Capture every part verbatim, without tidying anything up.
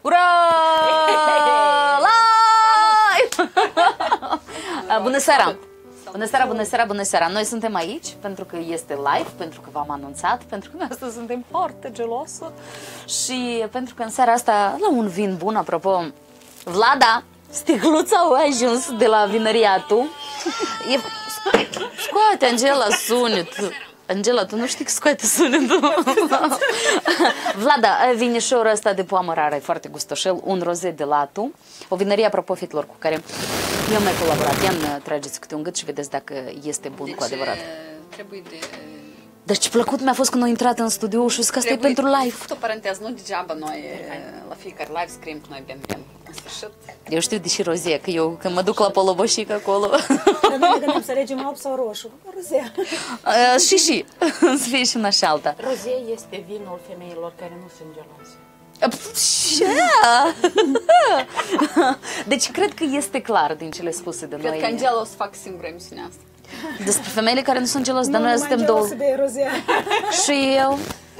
Ura! Live! Bună seara! Bună seara, bună seara, bună seara! Noi suntem aici pentru că este live, pentru că v-am anunțat, pentru că noi astăzi suntem foarte geloasă și pentru că în seara asta, la un vin bun, apropo, Vlada, sticluța a ajuns de la vinăriatul. E... Scoate, Angela, sunetul. Angela, tu nu știi că scoate sunetul. Vlada, vinișorul ăsta de poamărare foarte gustoșel, un roze de latu, o vinărie, apropo, fetelor cu care eu mai colaborat. Ia-mi trageți câte un gât și vedeți dacă este bun deci, cu adevărat. Trebuie de... Deci ce plăcut mi-a fost când am intrat în studio și că asta e pentru live. O paranteză, nu degeaba noi la fiecare live scriem că noi bine, bine. În sfârșit. Eu știu de și rozie, că eu când mă duc la poloboșic acolo... Dar noi ne gândim să alegem alb sau roșu. Rozea. Uh, și și, să fie și una și alta. Rozea este vinul femeilor care nu sunt geloase. Ce? Deci cred că este clar din cele spuse de cred noi. Cred că Angela o să facă singură emisiunea asta. Despre femeile care nu sunt geloase, dar nu, noi suntem două. Rozea. Și eu?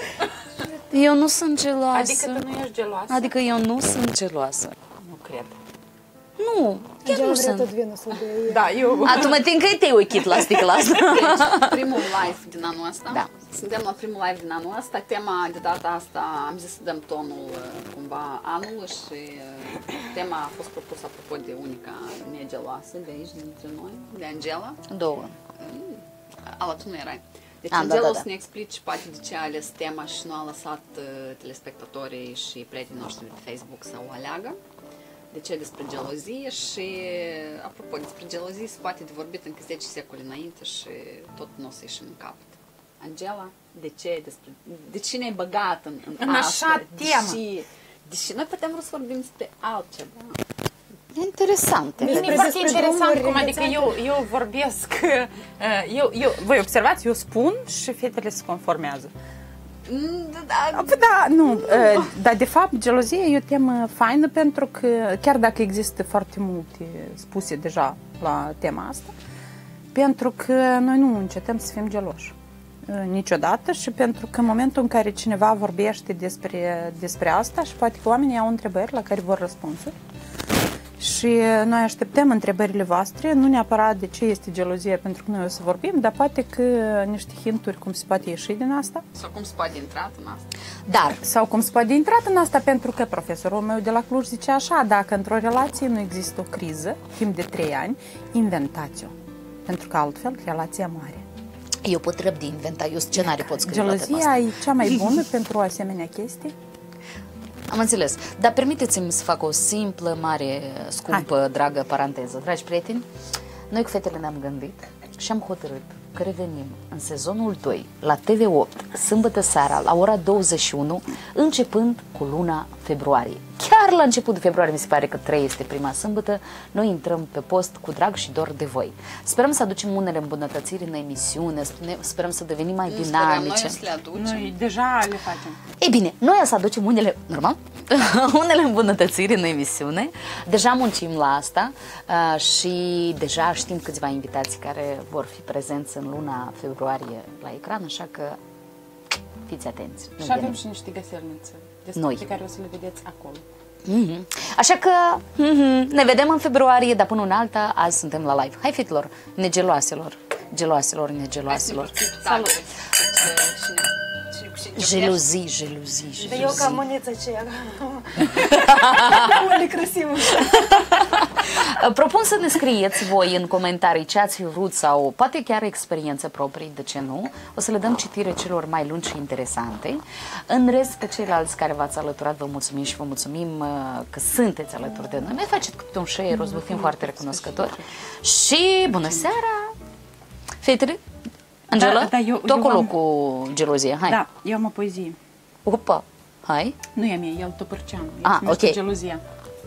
Eu nu sunt geloasă. Adică tu nu ești geloasă? Adică eu nu sunt geloasă. Nu cred. Nu, chiar Angela nu vrea sunt. tot vinul să bea. Da, eu... A, tu mă tin că te-ai uitat la sticla asta. Deci, primul live din anul ăsta. Da. Suntem la primul live din anul ăsta. Tema de data asta, am zis să dăm tonul cumva anul și tema a fost propusă apropo de unica negeloasă de aici, dintre noi, de Angela. Două. Ala, tu nu erai. Deci A, Angela da, da, o da. să ne explici poate de ce a ales tema și nu a lăsat uh, telespectatorii și prietenii noștri de Facebook să o aleagă. De ce despre gelozie și, apropo, despre gelozie se poate de vorbit încă zece secole înainte și tot nu o să ieșim în capăt. Angela, de ce? Despre, de ce ne-ai băgat în, în, în asta? așa temă? Deși, deși noi putem să vorbim despre altceva. E interesant. Mi e foarte interesant cum, adică eu, eu vorbesc, eu, eu, voi observați, eu spun și fetele se conformează. Da, da, nu, dar de fapt gelozia e o temă faină pentru că chiar dacă există foarte multe spuse deja la tema asta, pentru că noi nu încetăm să fim geloși niciodată și pentru că în momentul în care cineva vorbește despre, despre asta și poate că oamenii au întrebări la care vor răspunsuri și noi așteptăm întrebările voastre, nu neapărat de ce este gelozie pentru că noi o să vorbim, dar poate că niște hinturi cum se poate ieși din asta. Sau cum se poate intra în asta. Dar. Sau cum se poate intra în asta, pentru că profesorul meu de la Cluj zice așa, dacă într-o relație nu există o criză, timp de trei ani, inventați-o. Pentru că altfel relația moare. Eu pot răbdi inventa, eu scenarii pot scrie. Gelozia e cea mai bună pentru o asemenea chestie. Am înțeles. Dar permiteți-mi să fac o simplă, mare, scumpă, Hai. dragă paranteză. Dragi prieteni, noi cu fetele ne-am gândit și am hotărât că revenim în sezonul doi la T V opt, sâmbătă seara, la ora douăzeci și unu, începând cu luna februarie. Chiar la începutul februarie, mi se pare că trei este prima sâmbătă, noi intrăm pe post cu drag și dor de voi. Sperăm să aducem unele îmbunătățiri în emisiune, sperăm să devenim mai nu dinamice. Sperăm, noi să le aducem. Noi deja le facem. Ei bine, noi o să aducem unele, normal, unele îmbunătățiri în emisiune. Deja muncim la asta uh, și deja știm câțiva invitații care vor fi prezenți în luna februarie la ecran, așa că fiți atenți. Și avem și niște găselnițe despre pe care o să le vedeți acolo. Mm-hmm. Așa că mm-hmm, ne vedem în februarie, dar până în alta, azi suntem la live. Hai, fetelor, negeloaselor, geloaselor, negeloaselor. Salut! Jeluzii, jeluzii, jeluzii. Da eu ca mâniță ce le crăsim. Propun să ne scrieți voi în comentarii ce ați fi vrut sau poate chiar experiențe proprii, de ce nu. O să le dăm citire celor mai lungi și interesante. În rest, pe ceilalți care v-ați alăturat, vă mulțumim și vă mulțumim că sunteți alături de noi. Mai faceți câte un share, o să vă fim foarte recunoscători. Și bună seara! Fetele? Angela? Da, da, eu, tu acolo am... cu gelozie, hai. Da, eu am o poezie. Opa, hai. Nu e a mea, e al Topărceanu. Ah, ok. Gelozia.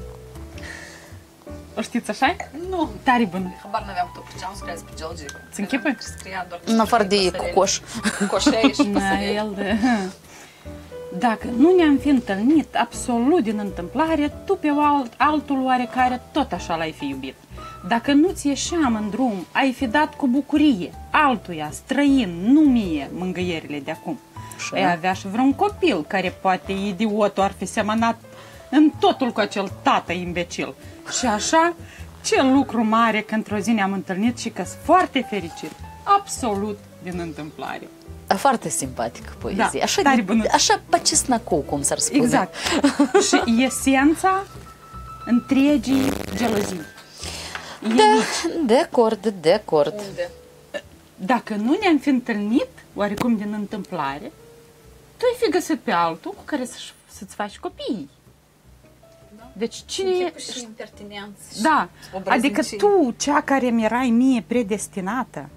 O știți așa? Nu. Tare bună. Habar n-aveam Topărceanu, scria despre gelozie. Ți închipă? Scria doar în afară de cocoș. Cocoșei și păsărei. El, dacă nu ne-am fi întâlnit absolut din întâmplare, tu pe alt, altul oarecare tot așa l-ai fi iubit. Dacă nu-ți ieșeam în drum, ai fi dat cu bucurie altuia, străin, nu mie, mângâierile de acum. Ai avea și vreun copil care poate idiotul ar fi semănat în totul cu acel tată imbecil. Și așa, ce lucru mare că într-o zi ne-am întâlnit și că sunt foarte fericit. Absolut din întâmplare. Foarte simpatică poezie. Da, așa, tare bună. așa pacesnacou, cum s-ar spune. Exact. Și esența întregii gelozii. Da, de acord, de acord. Unde? Dacă nu ne-am fi întâlnit, oarecum din întâmplare, tu ai fi găsit pe altul cu care să, să-ți faci copii. Da. Deci cine E e... și impertinență. Da, obraznicie. adică tu, cea care mi erai mie predestinată,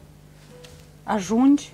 ajungi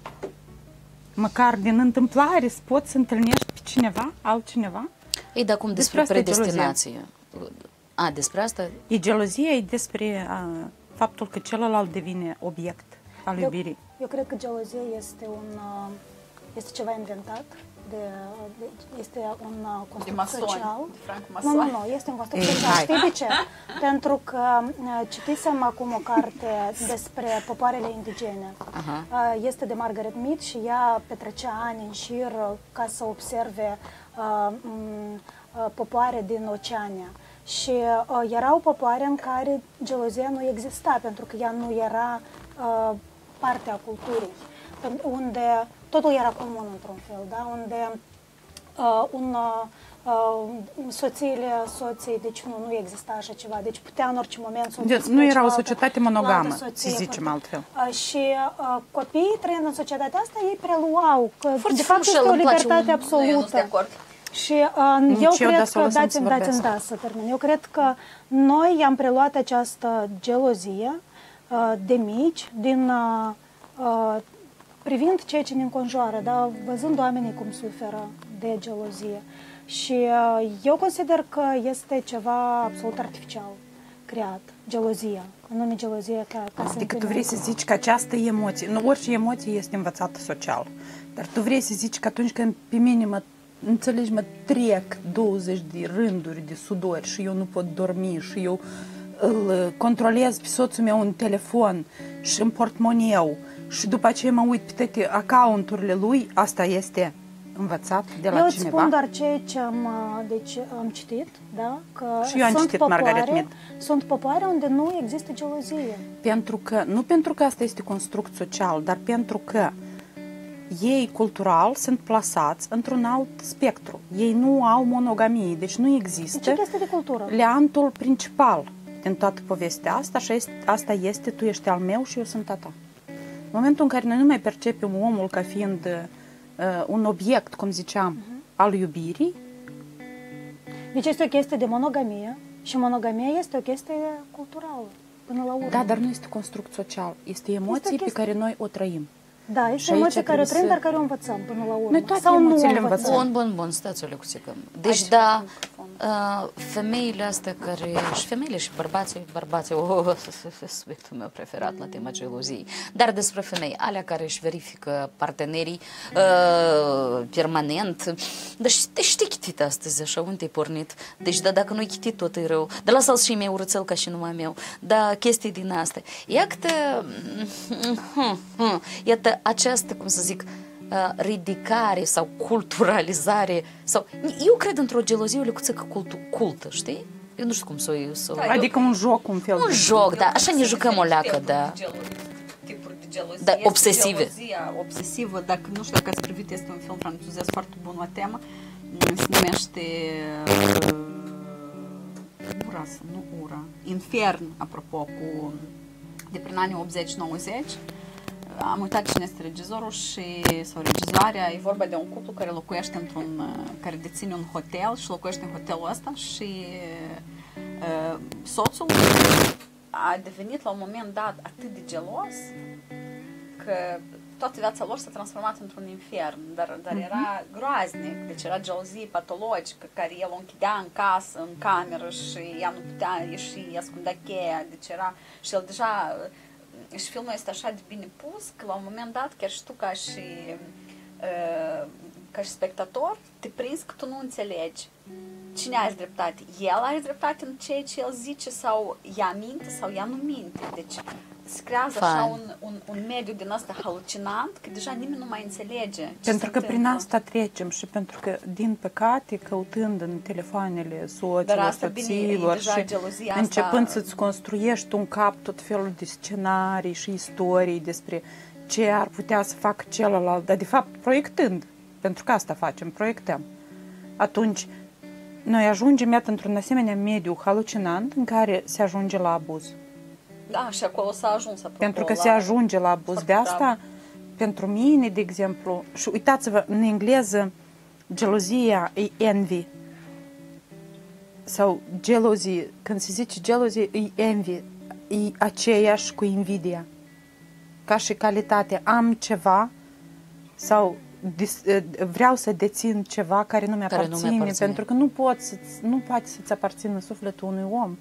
măcar din întâmplare să poți să întâlnești pe cineva, altcineva. Ei, dar cum despre, Despre asta e predestinație? A, despre asta? E gelozia, e despre a, faptul că celălalt devine obiect al Eu, iubirii. eu cred că gelozia este un uh, este ceva inventat, de, de, este un uh, De construct masoni, social. de Frank Nu, Masoni. nu, nu, este un construct Ei, social. hai. Știi de ce? Pentru că uh, citisem acum o carte despre popoarele indigene. Aha. Uh, Este de Margaret Mead și ea petrecea ani în șir uh, ca să observe uh, m, uh, popoare din Oceania. Și uh, erau popoare în care gelozia nu exista, pentru că ea nu era uh, parte a culturii, unde totul era comun într-un fel, da? Unde uh, un, uh, uh, soțiile, soții, deci nu, nu exista așa ceva, deci putea în orice moment să o Deci ducă nu pe era o cealaltă- societate la monogamă, altă soție, să zicem foarte- altfel. Uh, și uh, copiii trăind în societatea asta, ei preluau, că Foarte de fapt frumos, este o îmi place libertate un- Nu, eu nu sunt de absolută. acord. Și uh, eu Nici eu, cred dar să o că, lăsăm dați-mi, să dați-mi, vorbească. da, să termin. Eu cred că noi am preluat această gelozie uh, de mici, din, uh, uh, privind ceea ce ne înconjoară, da, văzând oamenii cum suferă de gelozie. Și uh, eu consider că este ceva absolut artificial creat, gelozia, anume gelozia ca, ca Adică tu sentiment. vrei să zici că această emoție, nu orice emoție este învățată social, dar tu vrei să zici că atunci când pe mine mă, înțelegi, mă trec douăzeci de rânduri de sudori și eu nu pot dormi și eu îl controlez pe soțul meu în telefon și în portmoneu și după aceea mă uit pe toate accounturile lui, asta este învățat de la Eu îți cineva? spun doar ceea ce am, uh, deci, am citit, da? Că Și eu am sunt citit popoare, Margaret Mead. Sunt popoare unde nu există gelozie. Pentru că, nu pentru că asta este construct social, dar pentru că ei cultural sunt plasați într-un alt spectru. Ei nu au monogamie, deci nu Deci există e chestie de cultură. leantul principal din toată povestea asta și este, asta este tu ești al meu și eu sunt a ta. În momentul în care noi nu mai percepem omul ca fiind uh, un obiect, cum ziceam, uh-huh. al iubirii, Deci este o chestie de monogamie și monogamia este o chestie culturală, până la urmă. da, dar nu este construct social, este emoție pe chestie- care noi o trăim. Da, Și este aici emoție care o trebuie trăim, să- dar care o învățăm până la urmă. Noi toate Sau nu o emoțiile învățăm. învățăm. Bun, bun, bun, stați o lecuțică. Deci, da, uh, femeile astea care, și femeile și bărbații, bărbații, oh, subiectul meu preferat la tema geloziei, dar despre femei, alea care își verifică partenerii uh, permanent. Deci, te știi chitit astăzi, așa, unde ai pornit? Deci, da, dacă nu-i chitit, tot e rău. De lasă-l și meu urățel ca și numai meu. Da, chestii din astea. Iată, iată această, cum să zic, uh, ridicare sau culturalizare sau... Eu cred într-o gelozie, o lecuțică cultu, cultă, știi? Eu nu știu cum să o... Să... Da, Adică un joc, un fel Un de... joc, da, așa Sunt ne jucăm o leacă, tipuri da. de gelo- Tipuri de gelozie. Da, Este obsesive. Gelozia obsesivă, dacă nu știu dacă ați privit, este un film francezesc foarte bun la temă. Se numește uh, Ura, sau nu Ura, Infern, apropo, cu de prin anii optzeci nouăzeci. Am uitat cine este regizorul și, sau regizoarea, e vorba de un cuplu care locuiește într-un, care deține un hotel și locuiește în hotelul ăsta și uh, soțul a devenit la un moment dat atât de gelos că toată viața lor s-a transformat într-un infern, dar, dar era groaznic, deci era gelozie patologică, care el o închidea în casă, în cameră și ea nu putea ieși, ascundea cheia, deci era, și el deja, și filmul este așa de bine pus, că la un moment dat, chiar și tu ca și, uh, ca și spectator, te prinzi că tu nu înțelegi cine are dreptate. El are dreptate în ceea ce el zice sau ea minte sau ea nu minte. Deci se creează Fain. așa un, un, un mediu din asta halucinant, că deja nimeni nu mai înțelege ce Pentru se că prin întâmplă. asta trecem și pentru că, din păcate, căutând în telefoanele Dar soților, asta, bine, e soților deja și gelozia asta- începând să-ți construiești un cap tot felul de scenarii și istorii despre ce ar putea să facă celălalt, dar de fapt proiectând, pentru că asta facem, proiectăm. Atunci, noi ajungem, iată, într-un asemenea mediu halucinant în care se ajunge la abuz. Da, și acolo s-a ajuns, apropo, Pentru că la... se ajunge la abuz. foarte De asta, grav. pentru mine, de exemplu, și uitați-vă, în engleză, gelozia e envy. Sau jealousy, când se zice jealousy, e envy. E aceeași cu invidia. Ca și calitate. Am ceva sau dis, vreau să dețin ceva care nu mi-aparține, Care nu mi-aparține. pentru că nu poți, să-ți- nu poate să-ți aparțină sufletul unui om.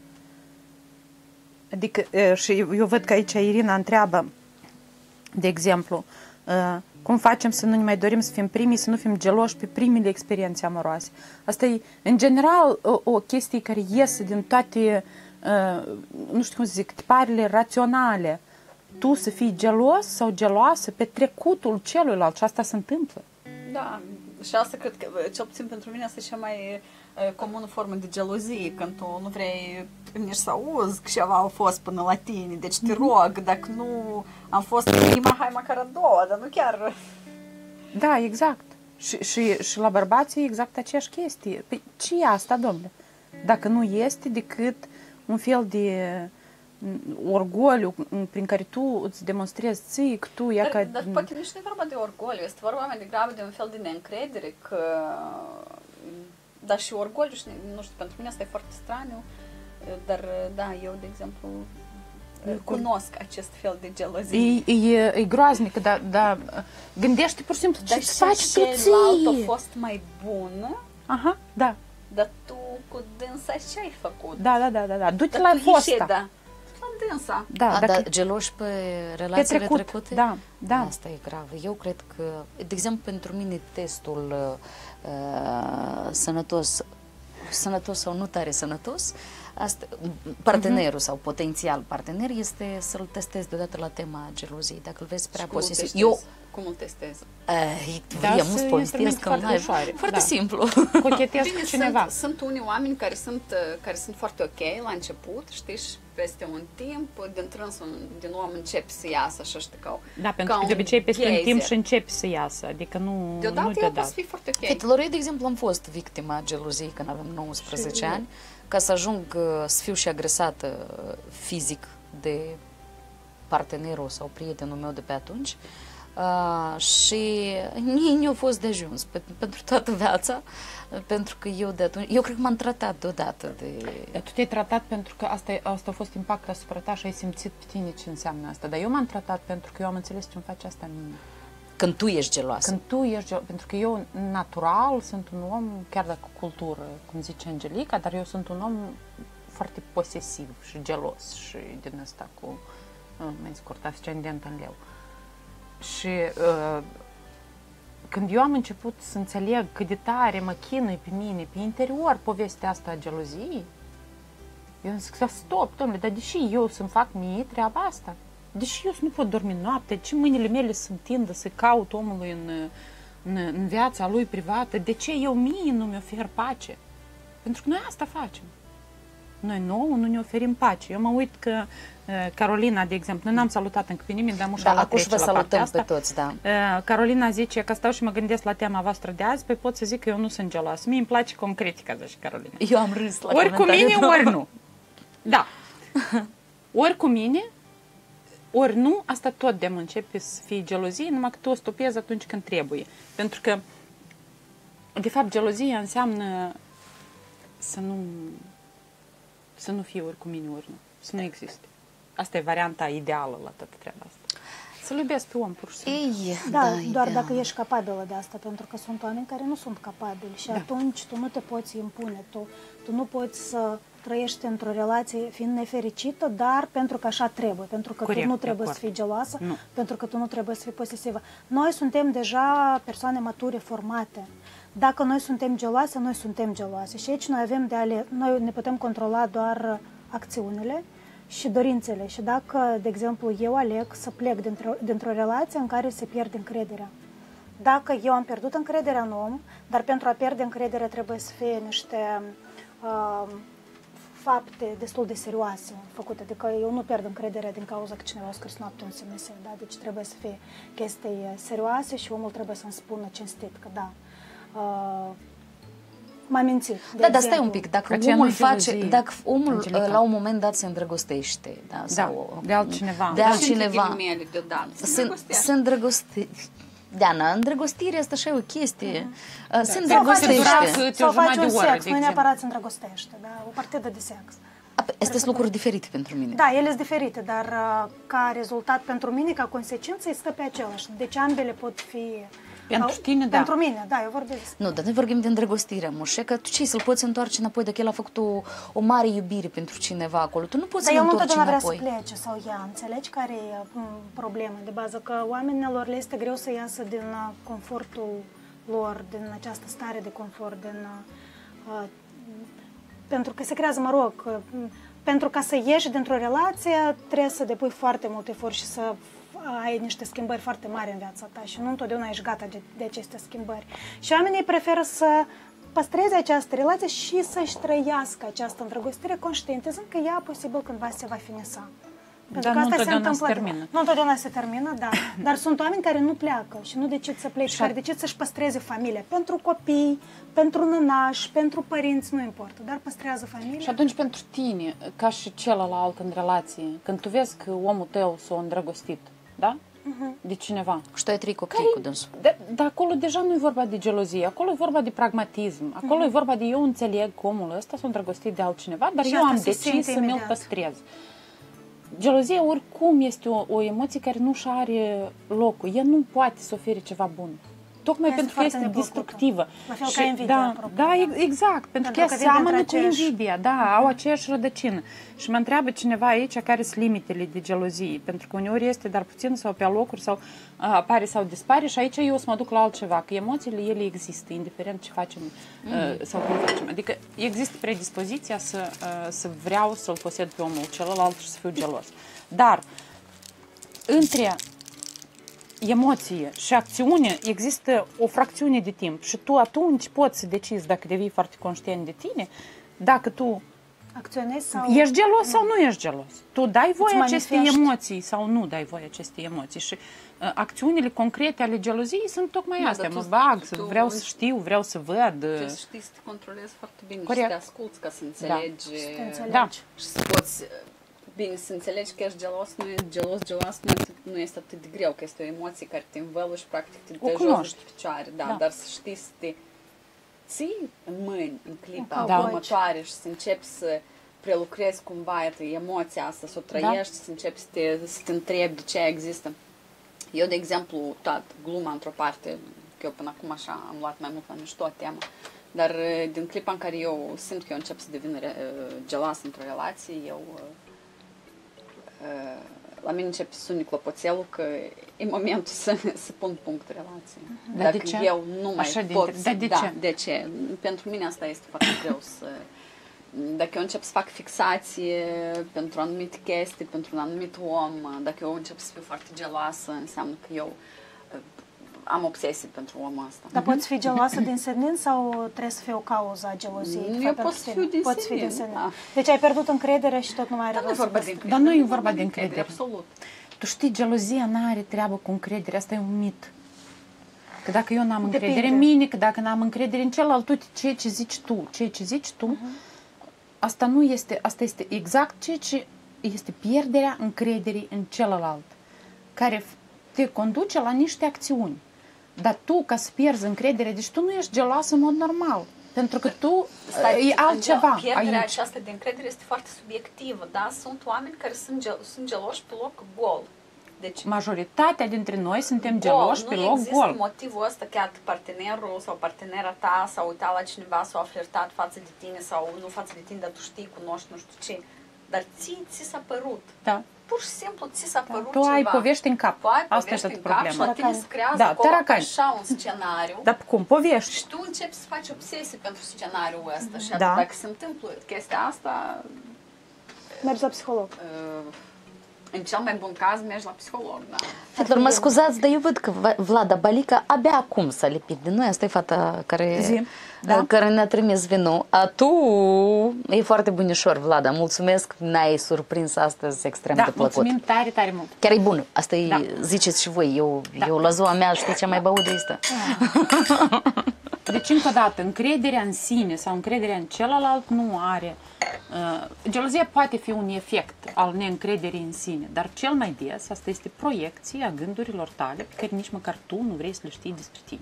Adică, e, și eu, eu văd că aici Irina întreabă, de exemplu, uh, cum facem să nu ne mai dorim să fim primii, să nu fim geloși pe primele experiențe amoroase. Asta e, în general, o, o chestie care iese din toate, uh, nu știu cum să zic, tiparele raționale. Tu să fii gelos sau geloasă pe trecutul celuilalt și asta se întâmplă. Da, și asta cred că, cel puțin pentru mine, asta e cea mai uh, comună formă de gelozie, când tu nu vrei nici să auzi că ceva a fost până la tine, deci te rog, dacă nu am fost prima, hai măcar a doua, dar nu chiar... Da, exact. Și, și, și la bărbații e exact aceeași chestie. Păi ce e asta, domnule? Dacă nu este decât un fel de orgoliu prin care tu îți demonstrezi ție că tu... Dar, ca... dar poate nici nu e vorba de orgoliu, este vorba mai degrabă de un fel de neîncredere, că... Dar și orgoliu, și, nu știu, pentru mine asta e foarte straniu, dar da, eu, de exemplu, cunosc acest fel de gelozie. E, e, e groaznic, dar da, gândește pur și simplu ce Dar îți faci tu celălalt ție. a fost mai bun, Aha, da, dar tu cu dânsa ce ai făcut? da, da, da, da, da. Du-te Dar la tu ieși, fosta. da. La dânsa. Da, A, dacă... dar geloși pe relațiile trecut, trecute? da, da. Asta e grav. Eu cred că, de exemplu, pentru mine testul uh, sănătos, sănătos sau nu tare sănătos, asta, partenerul uh-huh. sau potențial partener este să-l testezi deodată la tema geloziei. Dacă îl vezi prea Cum îl posesiv. testezi? Eu Cum îl testezi? eh, Da, vrem sunt să povestesc instrumente că foarte live. ușoare, Foarte da. simplu. Cochetezi cu cineva. Sunt, sunt unii oameni care sunt, uh, care sunt foarte ok la început, știi, și peste un timp, din trânsul, din om începe să iasă, așa știi, ca, Da, pentru ca că de un obicei peste un geyser. timp și începi să iasă, adică nu, Deodată nu el poate deodată. să fie foarte ok. Fetelor, eu, de exemplu, am fost victima geloziei când aveam nouăsprezece ani, ca să ajung uh, să fiu și agresată uh, fizic de partenerul sau prietenul meu de pe atunci. Uh, și nici nu a fost de ajuns pe, pentru toată viața, uh, pentru că eu de atunci, eu cred că m-am tratat deodată de... Dar tu te-ai tratat pentru că asta, e- asta a fost impact asupra ta și ai simțit pe tine ce înseamnă asta. Dar eu m-am tratat pentru că eu am înțeles ce îmi face asta mie. Când tu ești geloasă. Când tu ești, gel- pentru că eu natural sunt un om, chiar dacă cultură, cum zice Angelica, dar eu sunt un om foarte posesiv și gelos și din asta cu, uh, mai scurt, ascendent în leu. Și uh, când eu am început să înțeleg cât de tare mă chinui pe mine, pe interior, povestea asta a geloziei, eu am zis, stop, domnule, dar deși eu să-mi fac mie treaba asta, deși eu să nu pot dormi noapte, ce mâinile mele să întindă, să caut omului în, în, în viața lui privată, de ce eu mie nu mi ofer pace? Pentru că noi asta facem. Noi nouă nu ne oferim pace. Eu mă uit că uh, Carolina, de exemplu, noi n-am salutat încă pe nimeni, dar mușa Da, la acum și trece vă la partea salutăm pe asta. toți, da. Uh, Carolina zice că stau și mă gândesc la tema voastră de azi, pe pot să zic că eu nu sunt geloasă. Mie îmi place concretica, zice Carolina. Eu am râs la Ori cu comentariul mine, tău. ori nu. Da. Ori cu mine, ori nu, asta tot de începe să fie gelozie, numai că tu o stopezi atunci când trebuie. Pentru că, de fapt, gelozia înseamnă să nu, să nu fie ori cu mine, ori nu. Să nu existe. Asta e varianta ideală la toată treaba asta. Să-l iubesc pe om, pur și simplu. Ei, Da, da, doar ideal. dacă ești capabilă de asta, pentru că sunt oameni care nu sunt capabili și Da. atunci tu nu te poți impune, tu, tu nu poți să trăiești într-o relație fiind nefericită, dar pentru că așa trebuie, pentru că Corect, tu nu de trebuie să acord. fii geloasă, Nu. pentru că tu nu trebuie să fii posesivă. Noi suntem deja persoane mature, formate. Dacă noi suntem geloase, noi suntem geloase și aici noi avem de ale, noi ne putem controla doar acțiunile și dorințele. Și dacă, de exemplu, eu aleg să plec dintr-o, dintr-o relație în care se pierde încrederea. Dacă eu am pierdut încrederea în om, dar pentru a pierde încrederea trebuie să fie niște uh, fapte destul de serioase făcute. Adică eu nu pierd încrederea din cauza că cineva a scris noapte un S M S. Da? Deci trebuie să fie chestii serioase și omul trebuie să-mi spună cinstit că da, uh, m-a mințit. Da, dar stai un pic, dacă Aceea omul nu-i face, gelozie, dacă omul Angelica. la un moment dat se îndrăgostește, da, sau de altcineva. de Da. altcineva, Și deodată se se, îndrăgostește. se îndrăgoste. Diana, îndrăgostirea asta așa e o chestie. Uh-huh. Se Sau îndrăgostește. faci, Câte o sau faci jumătate un de oră, sex, de nu exemplu. neapărat se îndrăgostește, da? O partidă de sex. Este lucruri diferite pentru mine. Da, ele sunt diferite, dar uh, ca rezultat pentru mine, ca consecință, este pe același. Deci ambele pot fi... Pentru uh, tine, da. Pentru mine, da, eu vorbesc despre... Nu, dar noi vorbim de îndrăgostire, Moșe, că tu ce, să-l poți întoarce înapoi dacă el a făcut o, o mare iubire pentru cineva acolo. Tu nu poți Dar să-l el nu întorci întotdeauna vrea înapoi. să plece sau ea, înțelegi care e m, problema de bază? Că oamenilor le este greu să iasă din uh, confortul lor, din această stare de confort, din... Uh, uh, pentru că se creează, mă rog, uh, pentru ca să ieși dintr-o relație trebuie să depui foarte mult efort și să ai niște schimbări foarte mari în viața ta și nu întotdeauna ești gata de, de aceste schimbări. Și oamenii preferă să păstreze această relație și să-și trăiască această îndrăgostire conștientizând că ea posibil cândva se va finisa. Pentru Dar că nu asta se întotdeauna întâmplă. se termină. Nu întotdeauna se termină, da. Dar sunt oameni care nu pleacă și nu decid să plece, care decid să-și păstreze familia. Pentru copii, pentru nănași, pentru părinți, nu importă, dar păstrează familia. Și atunci pentru tine, ca și celălalt în relație, când tu vezi că omul tău s-a îndrăgostit, da? Uh-huh. De cineva. Și tu ai trei copii cu dânsul. Dar de acolo deja nu e vorba de gelozie, acolo e vorba de pragmatism, acolo uh-huh. e vorba de eu înțeleg că omul ăsta s-a îndrăgostit de altcineva, dar Și eu asta am se decis simte să mi-l imediat. păstrez. Gelozia oricum este o, o emoție care nu-și are locul, ea nu poate să ofere ceva bun. Tocmai Este pentru că foarte este neplăcută. destructivă. La fel ca invidia, da, apropo, da, da. ex- exact, pentru, Pentru că ea că vin seamănă dintre cu aceeași- invidia, da, au aceeași rădăcină. Și mă întreabă cineva aici care sunt limitele de gelozie, pentru că uneori este dar puțin sau pe alocuri sau a, apare sau dispare și aici eu o să mă duc la altceva, că emoțiile ele există, indiferent ce facem mm. uh, sau cum facem. Adică există predispoziția să, uh, să vreau să-l posed pe omul celălalt și să fiu gelos. Dar între emoție și acțiune există o fracțiune de timp și tu atunci poți să decizi dacă devii foarte conștient de tine, dacă tu Acționezi sau... ești gelos sau nu ești gelos. Tu dai voie Îți aceste manifesti. emoții sau nu dai voie aceste emoții și uh, acțiunile concrete ale geloziei sunt tocmai Da, astea. dar Mă tu- bag, tu- să vreau să știu, vreau să văd. Trebuie să știi să te controlezi foarte bine Corect. și să te asculți ca să înțelegi. să te înțelegi. Da. Și să poți, bine, să înțelegi că ești gelos, nu e gelos, gelos nu este, nu este atât de greu, că este o emoție care te învăluie și practic te O dă jos cunoști. de picioare. Da, Da. dar să știi să te ții în mâini în clipa Da. următoare și să începi să prelucrezi cumva emoția asta, să o trăiești, să începi să te, să te întrebi de ce există. Eu, de exemplu, tot gluma într-o parte, că eu până acum așa am luat mai mult la mișto tema, dar uh, din clipa în care eu simt că eu încep să devin uh, geloasă într-o relație, eu uh, uh, la mine începe să suni clopoțelul că e momentul să, să pun punct relației. Dar Dacă de ce? eu nu mai Așa de pot inter- să... dar de da, ce? de ce? Pentru mine asta este foarte greu să... Dacă eu încep să fac fixație pentru anumite chestii, pentru un anumit om, dacă eu încep să fiu foarte geloasă, înseamnă că eu uh, am obsesie pentru omul ăsta. Dar poți fi geloasă din senin sau trebuie să fie o cauză a geloziei? Eu de fapt, pot pentru să tine? fiu din Poți fi senin, din senin. da. Deci ai pierdut încrederea și tot nu mai ai Dar nu e rămas vorba să de vă- Dar nu e vorba de încredere. Absolut. Tu știi, gelozia n-are treabă cu încredere, asta e un mit. Că dacă eu n-am Depinde. încredere în mine, că dacă n-am încredere în celălalt, uite, ceea ce zici tu, ceea ce zici tu, asta nu este, asta este exact ceea ce este pierderea încrederii în celălalt, care te conduce la niște acțiuni. Dar tu, ca să pierzi încredere, deci tu nu ești gelos în mod normal. Pentru că tu Stai, e altceva pierderea aici. aceasta de încredere este foarte subiectivă, da? Sunt oameni care sunt, gel, sunt geloși pe loc gol. Deci, Majoritatea dintre noi suntem gol, geloși pe nu loc există gol. motivul ăsta că partenerul sau partenera ta s-a uitat la cineva sau a flirtat față de tine sau nu față de tine, dar tu știi, cunoști, nu știu ce. Dar ție ți s-a părut. Da. Pur și simplu ți s-a părut Tu ceva. ai povești în cap. Tu ai Asta e povești toată în cap și la problema. tine se creează Da, acolo taracani. așa un scenariu. Dar cum? Povești. Și tu începi să faci obsesie pentru scenariul ăsta și Da. dacă se întâmplă chestia asta, Mergi la psiholog. Uh, În cel mai bun caz mergi la psiholog, da. Fetelor, mă scuzați, dar eu văd că Vlada Balica abia acum s-a lipit de noi. Asta e fata care, Zi, da? care ne-a trimis vinul. A, tu e foarte bunișor, Vlada. Mulțumesc, ne-ai surprins astăzi extrem Da, de plăcut. mulțumim tare, tare mult. Chiar e bun. Asta e, Da. ziceți și voi. Eu, Da. eu la ziua mea, știi ce mai băut este? Deci, încă o dată, încrederea în sine sau încrederea în celălalt nu are. Uh, gelozia poate fi un efect al neîncrederii în sine, dar cel mai des asta este proiecție a gândurilor tale pe care nici măcar tu nu vrei să le știi despre tine.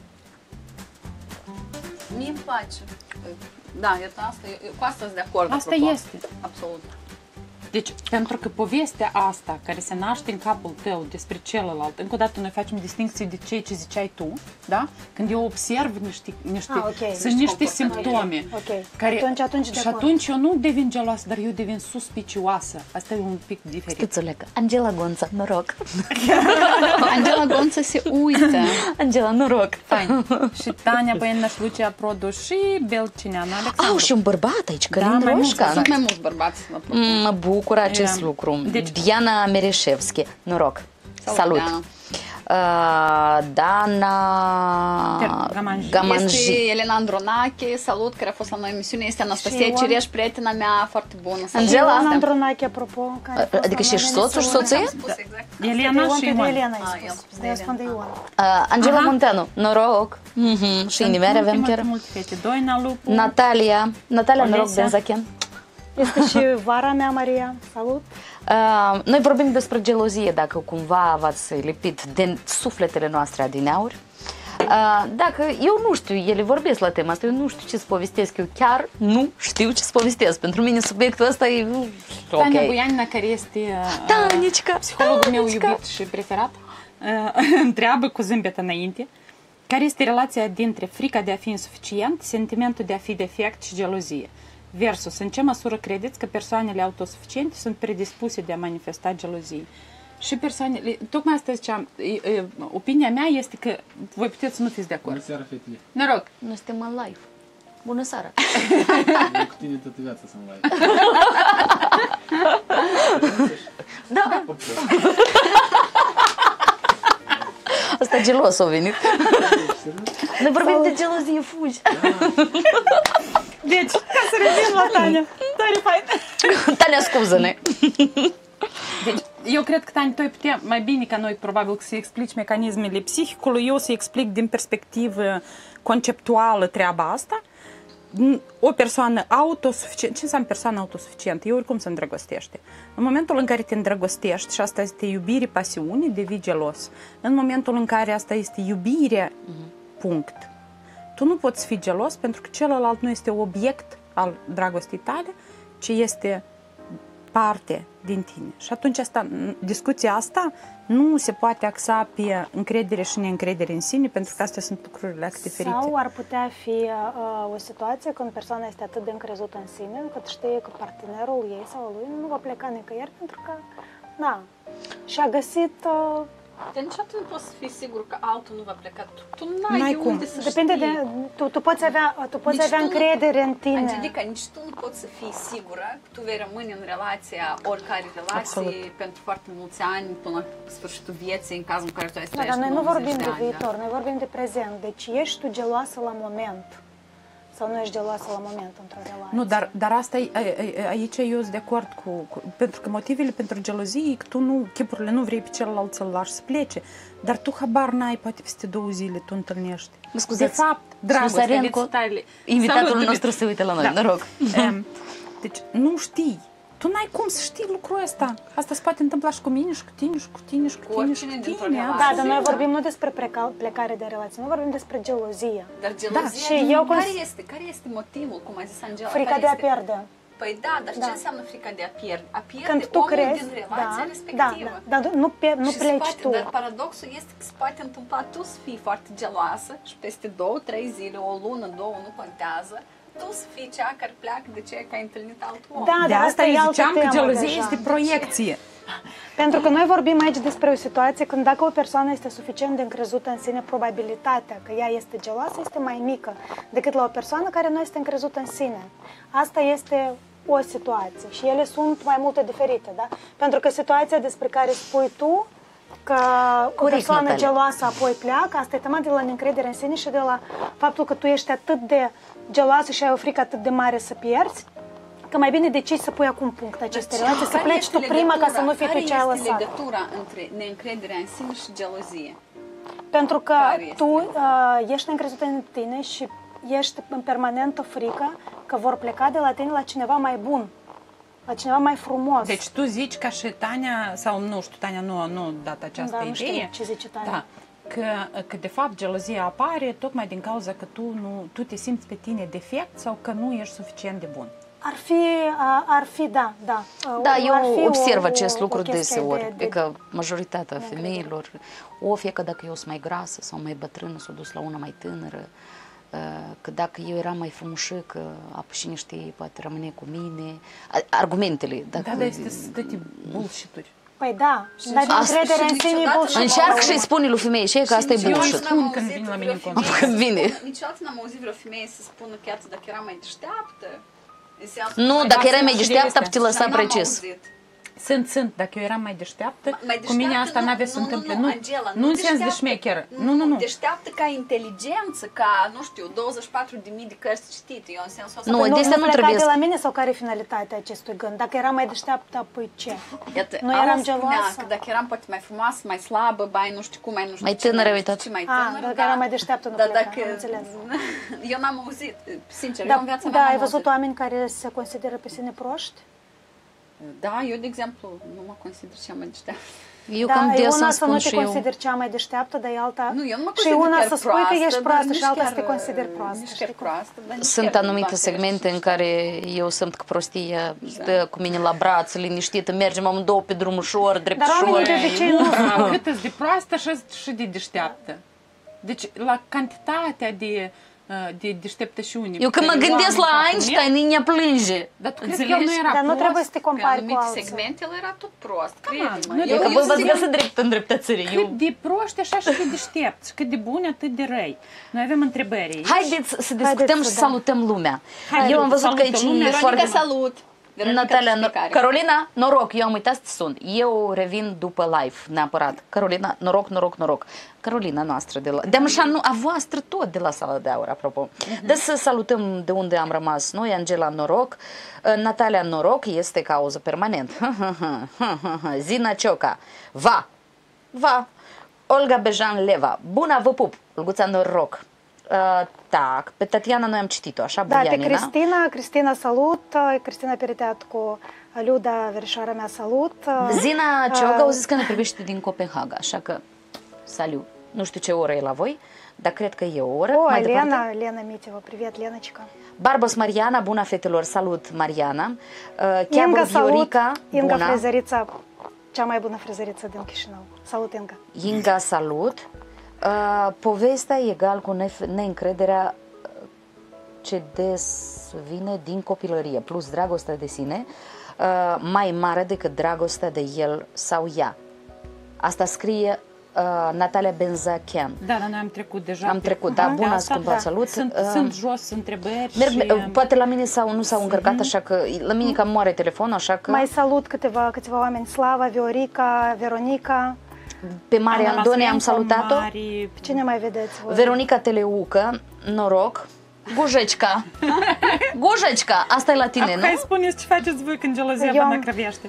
Mie îmi place. Da, iată asta, eu, cu asta sunt de acord. Asta apropo. este. Absolut. Deci, pentru că povestea asta care se naște în capul tău despre celălalt, încă o dată noi facem distinție de ceea ce ziceai tu, da? Când eu observ niște, niște, Ah, ok. sunt Niște niște comportamente. simptome. Ok. Care, Atunci- atunci de și acord. atunci eu nu devin geloasă, dar eu devin suspicioasă. Asta e un pic diferit. Stițulecă, Angela Gonța, noroc. Angela Gonța se uită. Angela, noroc. Fain. Și Tania Băienna și Lucia Produ și Belcineanu Alexandru. Au, și un bărbat aici, Călin mai mulți Roșca. Sunt mai mulți bărbați, apropo. Mă bucur acest Era. lucru. Deci- Diana Mereșevski, noroc. Salut, Salut. Diana. Uh, Dana Gamanji. Gamanji. Este Elena Andronache, salut, care a fost la noi în emisiune. Este Anastasia Ioana- Cireș, prietena mea foarte bună. Salut. Angela? Ioana asta. Andronache, apropo, care a fost Adică la și noi ești în soțul și emisiune. soție? Am spus exact. Eliana Ioana și de Ioana. Elena Ah, ai i-am spus. spus de Eu spun de Elena. Ioana. Uh, Angela Aha. Munteanu, noroc. Mhm, și inimioare avem multe, chiar. multe fete. Doina Lupu. Natalia, Natalia, noroc, Olesia. Benzachen. Este și vara mea, Maria. Salut! Uh, noi vorbim despre gelozie, dacă cumva v-ați lipit de sufletele noastre adineauri. Uh, dacă, eu nu știu, ele vorbesc la tema asta, eu nu știu ce să povestesc, eu chiar nu știu ce să povestesc. Pentru mine subiectul ăsta e uh, Tania ok. Buianina, care este uh, Tanicica, psihologul meu Tanicica. iubit și preferat, uh, întreabă cu zâmbet înainte care este relația dintre frica de a fi insuficient, sentimentul de a fi defect și gelozie. Versus, în ce măsură credeți că persoanele autosuficiente sunt predispuse de a manifesta gelozie? Și persoanele, tocmai asta ziceam, e, e, opinia mea este că voi puteți să nu fiți de acord. Bună seara, fetele. Noroc! Noi suntem în live. Bună seara! Eu cu tine toată viața sunt live. Da. Asta gelos a venit. Noi vorbim de gelozie, fugi. Deci, ca să revin la Tania, tare fain! Tania, scuză-ne. Deci, eu cred că, Tania, tu ai putea mai bine ca noi, probabil, să explici mecanismele psihicului, eu să explic din perspectivă conceptuală treaba asta. O persoană autosuficientă, ce înseamnă persoană autosuficientă? Eu oricum se îndrăgostește. În momentul în care te îndrăgostești și asta este iubire, pasiune, devii gelos. În momentul în care asta este iubire, punct. Tu nu poți fi gelos pentru că celălalt nu este obiect al dragostii tale, ci este parte din tine. Și atunci asta, discuția asta nu se poate axa pe încredere și neîncredere în sine, pentru că astea sunt lucrurile diferite. Sau ar putea fi uh, o situație când persoana este atât de încrezută în sine, încât știe că partenerul ei sau lui nu va pleca nicăieri, pentru că, na, și-a găsit... Uh, Dar niciodată nu poți să fii sigur că altul nu va pleca. Tu, tu n-ai, N-ai de cum. unde să depinde știi. de... Tu, tu poți avea, tu poți Nici avea tu nu- încredere în tine. Angelica, nici tu nu poți să fii sigură că tu vei rămâne în relația, oricare relație, Absolut. pentru foarte mulți ani, până la sfârșitul vieții, în cazul în care tu ai Da, trăiești dar noi nu nouăzeci vorbim de ani, viitor, da? noi vorbim de prezent. Deci ești tu geloasă la moment sau nu ești geloasă la moment într-o relație? Nu, dar, dar asta e, a- a- aici eu sunt de acord cu, cu... Pentru că motivele pentru gelozie e că tu nu, chipurile nu vrei pe celălalt să-l lași să plece, dar tu habar n-ai, poate peste două zile tu întâlnești. Mă scuzați, De fapt, dragostea, Slusarenco, tale. invitatul Salut, nostru iubit. se uită la noi, Da. noroc. Em, Deci, nu știi. Tu n-ai cum să știi lucrul ăsta. Asta se poate întâmpla și cu mine, și cu tine, și cu tine, și cu Cu tine, și oricine cu dintr-o tine. relație. Da, dar noi Da. vorbim nu despre pleca, plecare de relație, noi vorbim despre gelozie. Dar gelozia, și eu care cons- este? Care este motivul, cum a zis Angela? Frica care de a este? pierde. Păi da, dar Da. ce înseamnă frica de a pierde? A pierde Când tu omul crezi, din relația da, da, respectivă. da, dar nu, pe, nu Și se pleci poate, tu. Dar paradoxul este că se poate întâmpla tu să fii foarte geloasă și peste două, trei zile, o lună, două, nu contează, tu să fii cea care pleacă de ce că ai întâlnit alt om. Da, De dar asta e eu altă ziceam că temă gelozia deja. este proiecție. Pentru că noi vorbim aici despre o situație când dacă o persoană este suficient de încrezută în sine, probabilitatea că ea este geloasă este mai mică decât la o persoană care nu este încrezută în sine. Asta este o situație și ele sunt mai multe diferite, da? Pentru că situația despre care spui tu, că o persoană Natalia. geloasă apoi pleacă, asta e temat de la neîncredere în sine și de la faptul că tu ești atât de geloasă și ai o frică atât de mare să pierzi, că mai bine decizi să pui acum punct aceste relații, să Care pleci este tu prima ca să nu fii care tu ce ai este lăsat. legătura între neîncrederea în sine și gelozie? Pentru că Care este? tu uh, ești încrezut în tine și ești în permanentă frică că vor pleca de la tine la cineva mai bun, la cineva mai frumos. Deci tu zici ca și Tania, sau nu știu, Tania nu, nu dat această Da, nu știu idee. ce zice Tania. Da, că, că de fapt gelozia apare tocmai din cauza că tu, nu, tu te simți pe tine defect sau că nu ești suficient de bun. Ar fi, a- ar fi, da, da. Da, Ar fi eu observ o- acest o- lucru o chestie deseori, de- de, de- că majoritatea femeilor, o fie că dacă eu sunt mai grasă sau mai bătrână, s-o dus la una mai tânără, uh, că dacă eu eram mai frumușică, apă cine știe, poate rămâne cu mine, A- argumentele. Dacă, Da, dar este stăti bullshit-uri. Păi da, dar din Asta- încredere în sine e niciodată bullshit. încearcă și spune lui femeie și că asta e Și niciodată bullshit. n-am Spun când auzit vin la vreo mine în femeie contact. să Când vine. spună- Niciodată n-am auzit vreo femeie să spună că iată, dacă era mai deșteaptă. înseamnă Nu, mai dacă deșteaptă. erai mai și de deșteaptă, este. te lăsa N-am precis. auzit. Sunt, sunt. Dacă eu eram mai deșteaptă, Mai cu mine deșteaptă, asta nu, n-avea să nu, nu, întâmple. nu, Nu, Angela, nu în sens de deșteaptă. șmecher. Nu, nu, nu. Deșteaptă ca inteligență, ca, nu știu, douăzeci și patru de mii de cărți citite. Eu în sensul ăsta. Nu, Păi de asta nu pleca trebuie de să- la mine sau care e finalitatea acestui gând? Dacă eram mai deșteaptă, apoi ce? Iată, Nu ala eram spunea geloasă? că dacă eram poate mai frumoasă, mai slabă, bai nu știu cum, mai nu știu Mai ce, tânără, nu știu uitat. ce, mai Ah, tânără, dacă eram mai deșteaptă, nu dar pleca, dacă, am înțeles. eu n-am auzit, sincer, Da, eu în viața mea da, n-am ai văzut auzit. oameni care se consideră pe sine proști? Da, eu, de exemplu, nu mă consider cea mai deșteaptă. Eu Da, cam e des una îmi să nu spun te și eu. consideri cea mai deșteaptă, dar e alta... Nu, eu nu mă și consider una chiar să spui că ești dar proastă nici și alta să te chiar, consideri proastă. Nici știi chiar cum? proastă, dar nici Sunt chiar anumite nu segmente în care eu simt că prostia stă cu mine la braț, liniștită, mergem amândouă pe drum ușor, Dar dreptușor. oamenii de obicei nu Nu, cât îți de proastă și, și de deșteaptă. Deci, la cantitatea de, de deșteptășuni. Eu când mă gândesc la Einstein, îi ne plânge. Dar tu crezi că el nu era Dar nu prost? trebuie să te Pe compari cu anumite alții. segmente el era tot prost, nu crede-mă. e Eu- Că eu voi v-ați zic- găsit drept în dreptățire. Cât Eu... de proști, așa și de deștepți. Cât de buni, atât de răi. Noi avem întrebări aici. Haideți să discutăm Haideți și să- da. salutăm lumea. Haideți Eu am să văzut că aici salutăm lumea. e Veronica, foarte... salut! Veronica, Natalia, tu știi nor- care. Carolina, noroc, eu am uitat să te sun. Eu revin după live, neapărat. Carolina, noroc, noroc, noroc. Carolina noastră de la... De așa nu, a voastră tot de la Sala de Aur, apropo. Uh-huh. Deci să salutăm de unde am rămas noi, Angela, noroc. Natalia, noroc, este cauză permanent. Zina Cioca, va, va. Olga Bejan Leva, bună, vă pup. Olguța, noroc. Uh, tac, pe Tatiana noi am citit-o, așa, Da, pe Buianina. Cristina, Cristina salut, Cristina Periteat cu Luda, verișoara mea salut. Zina Cioga au zis că ne privește din Copenhaga, așa că salut. Nu știu ce oră e la voi, dar cred că e o oră. O, Mai Elena, departe. Elena Miteva, привет, Леночка. Barbos Mariana, bună fetelor, salut Mariana. Uh, Chiabă Inga, salut, Viorica, Inga bună. frezărița, cea mai bună frezăriță din Chișinău. Salut, Inga. Inga, salut. Uh, povestea e egal cu nef- neîncrederea ce des vine din copilărie, plus dragostea de sine, uh, mai mare decât dragostea de el sau ea. Asta scrie uh, Natalia Benzachean. Da, dar noi am trecut deja. Am pe- trecut, da, Aha, bună, asta, scumpa, da. salut. Sunt, Uh, sunt jos întrebări Merg, și... poate la mine sau nu s-au încărcat, așa că la mine cam moare telefonul, așa că Mai salut câteva, câteva oameni, Slava, Viorica, Veronica. pe Maria Ana Andone am Maslenko, salutat-o. Mari... Pe cine mai vedeți voi? Veronica Teleucă, noroc. Gujecica. Gujecica, asta e la tine, Acum nu? hai spuneți ce faceți voi când gelozia Eu vă am- năcrăvește.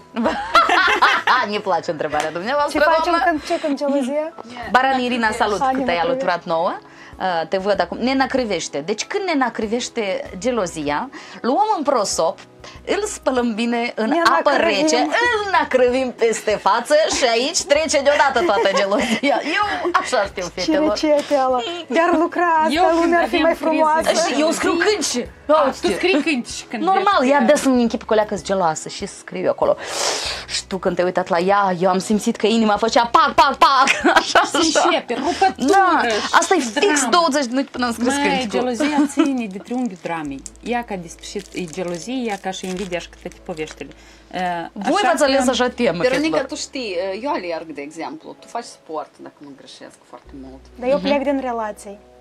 Ne place întrebarea Ce dumneavoastră, facem doamnă. când, ce, când gelozie? Baran Irina, salut, Ani că te-ai năcrivește. alăturat nouă. Uh, Te văd acum. Ne nacrivește. Deci când ne nacrivește gelozia, luăm un prosop, îl spălăm bine în Ne apă nacrivim. rece, îl nacrivim peste față și aici trece deodată toată gelozia. Eu așa știu, Cine fetelor. ce e ala? De-ar lucra Eu asta, când lumea ar fi aveam mai criză frumoasă. de- Și eu scriu cânci. A, tu scrii cânci când Normal, vezi ea că- dă să-mi închip coleacă geloasă și scriu eu acolo. Și tu când te-ai uitat la ea, eu am simțit că inima făcea pac, pac, pac. Așa, Se așa. înșepe, rupătură Da, și asta e fix dramă. douăzeci de minute până am scris Mai, cânticul. gelozia ține de triunghiul dramei. Ea ca de sfârșit, e gelozie, ea ca și invidia și câte poveștile. Uh, Voi așa v-ați că- ales așa temă, Veronica, fetelor. tu știi, eu alerg, de exemplu, tu faci sport, dacă nu greșesc, foarte mult. Dar eu plec din relații.